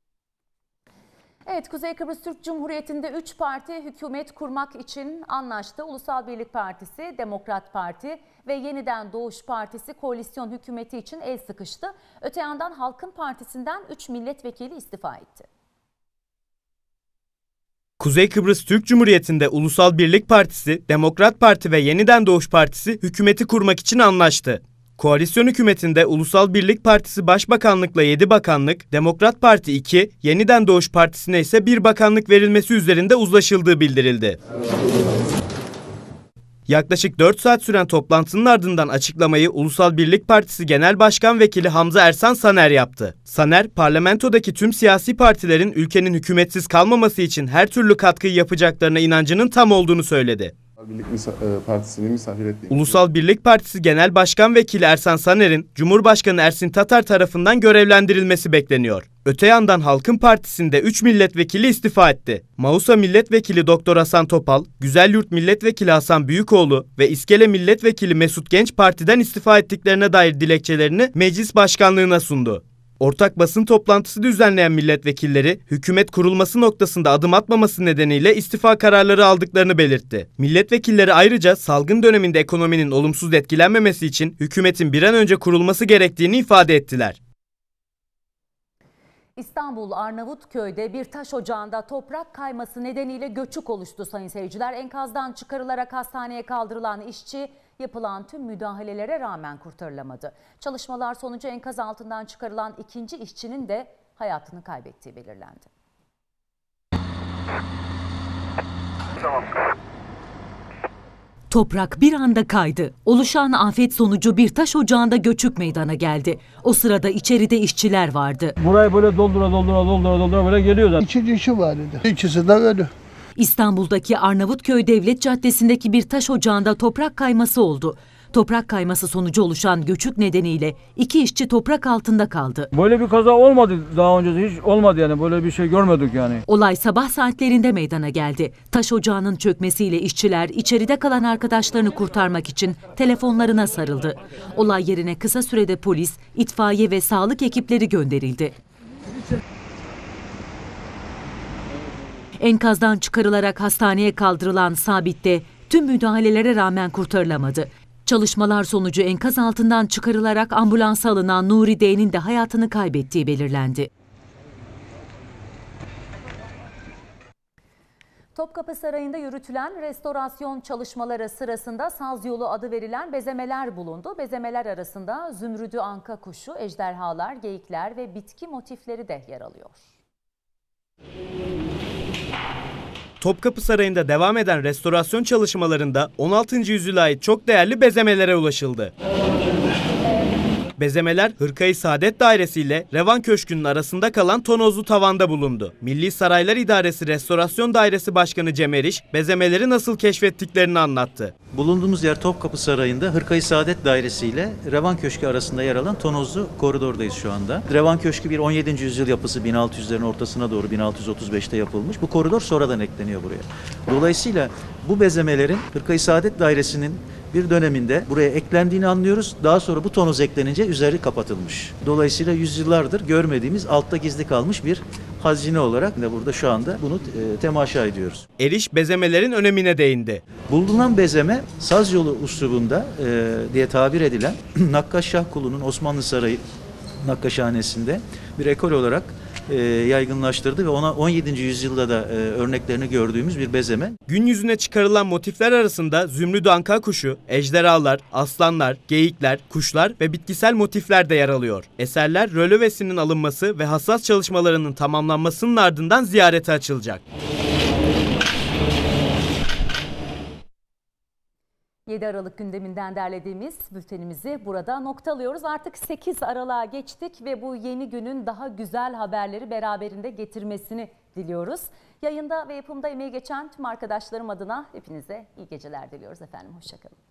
Evet, Kuzey Kıbrıs Türk Cumhuriyeti'nde üç parti hükümet kurmak için anlaştı. Ulusal Birlik Partisi, Demokrat Parti ve Yeniden Doğuş Partisi koalisyon hükümeti için el sıkıştı. Öte yandan Halkın Partisi'nden üç milletvekili istifa etti. Kuzey Kıbrıs Türk Cumhuriyeti'nde Ulusal Birlik Partisi, Demokrat Parti ve Yeniden Doğuş Partisi hükümeti kurmak için anlaştı. Koalisyon hükümetinde Ulusal Birlik Partisi Başbakanlıkla yedi bakanlık, Demokrat Parti iki, Yeniden Doğuş Partisi'ne ise bir bakanlık verilmesi üzerinde uzlaşıldığı bildirildi. Yaklaşık dört saat süren toplantının ardından açıklamayı Ulusal Birlik Partisi Genel Başkan Vekili Hamza Ersan Saner yaptı. Saner, parlamentodaki tüm siyasi partilerin ülkenin hükümetsiz kalmaması için her türlü katkıyı yapacaklarına inancının tam olduğunu söyledi. Birlik Partisi'ni misafir ettiğim Ulusal Birlik Partisi Genel Başkan Vekili Ersan Saner'in Cumhurbaşkanı Ersin Tatar tarafından görevlendirilmesi bekleniyor. Öte yandan Halkın Partisi'nde üç milletvekili istifa etti. Mausa Milletvekili Doktor Hasan Topal, Güzelyurt Milletvekili Hasan Büyükoğlu ve İskele Milletvekili Mesut Genç partiden istifa ettiklerine dair dilekçelerini meclis başkanlığına sundu. Ortak basın toplantısı düzenleyen milletvekilleri hükümet kurulması noktasında adım atmaması nedeniyle istifa kararları aldıklarını belirtti. Milletvekilleri ayrıca salgın döneminde ekonominin olumsuz etkilenmemesi için hükümetin bir an önce kurulması gerektiğini ifade ettiler. İstanbul Arnavutköy'de bir taş ocağında toprak kayması nedeniyle göçük oluştu sayın seyirciler. Enkazdan çıkarılarak hastaneye kaldırılan işçi yapılan tüm müdahalelere rağmen kurtarılamadı. Çalışmalar sonucu enkaz altından çıkarılan ikinci işçinin de hayatını kaybettiği belirlendi. Tamam. Toprak bir anda kaydı. Oluşan afet sonucu bir taş ocağında göçük meydana geldi. O sırada içeride işçiler vardı. Burayı böyle doldura doldura doldura doldura böyle geliyorlar. İki kişi vardı. İkisi de öldü. İstanbul'daki Arnavutköy Devlet Caddesi'ndeki bir taş ocağında toprak kayması oldu. Toprak kayması sonucu oluşan göçük nedeniyle iki işçi toprak altında kaldı. Böyle bir kaza olmadı daha önce, hiç olmadı yani, böyle bir şey görmedik yani. Olay sabah saatlerinde meydana geldi. Taş ocağının çökmesiyle işçiler içeride kalan arkadaşlarını kurtarmak için telefonlarına sarıldı. Olay yerine kısa sürede polis, itfaiye ve sağlık ekipleri gönderildi. Enkazdan çıkarılarak hastaneye kaldırılan Sabit de tüm müdahalelere rağmen kurtarılamadı. Çalışmalar sonucu enkaz altından çıkarılarak ambulansa alınan Nuri D'nin de hayatını kaybettiği belirlendi. Topkapı Sarayı'nda yürütülen restorasyon çalışmaları sırasında saz yolu adı verilen bezemeler bulundu. Bezemeler arasında zümrüdü anka kuşu, ejderhalar, geyikler ve bitki motifleri de yer alıyor. Topkapı Sarayı'nda devam eden restorasyon çalışmalarında on altıncı yüzyıla ait çok değerli bezemelere ulaşıldı. Bezemeler Hırka-i Saadet Dairesi ile Revan Köşkü'nün arasında kalan tonozlu tavanda bulundu. Milli Saraylar İdaresi Restorasyon Dairesi Başkanı Cem Eriş, bezemeleri nasıl keşfettiklerini anlattı. Bulunduğumuz yer Topkapı Sarayı'nda Hırka-i Saadet Dairesi ile Revan Köşkü arasında yer alan tonozlu koridordayız şu anda. Revan Köşkü bir on yedinci yüzyıl yapısı, bin altı yüzlerin ortasına doğru bin altı yüz otuz beşte yapılmış. Bu koridor sonradan ekleniyor buraya. Dolayısıyla bu bezemelerin Hırka-i Saadet Dairesi'nin bir döneminde buraya eklendiğini anlıyoruz. Daha sonra bu tonoz eklenince üzeri kapatılmış. Dolayısıyla yüzyıllardır görmediğimiz, altta gizli kalmış bir hazine olarak da burada şu anda bunu e, temaşa ediyoruz. Eriş bezemelerin önemine değindi. Bulunan bezeme saz yolu uslubunda e, diye tabir edilen Nakkaş Şah Kulu'nun Osmanlı Sarayı Nakkaşhanesi'nde bir ekol olarak e, yaygınlaştırdı ve ona on yedinci yüzyılda da e, örneklerini gördüğümüz bir bezeme. Gün yüzüne çıkarılan motifler arasında zümrüdü anka kuşu, ejderhalar, aslanlar, geyikler, kuşlar ve bitkisel motifler de yer alıyor. Eserler rölevesinin alınması ve hassas çalışmalarının tamamlanmasının ardından ziyarete açılacak. yedi Aralık gündeminden derlediğimiz bültenimizi burada noktalıyoruz. Artık sekiz Aralık'a geçtik ve bu yeni günün daha güzel haberleri beraberinde getirmesini diliyoruz. Yayında ve yapımda emeği geçen tüm arkadaşlarım adına hepinize iyi geceler diliyoruz efendim. Hoşça kalın.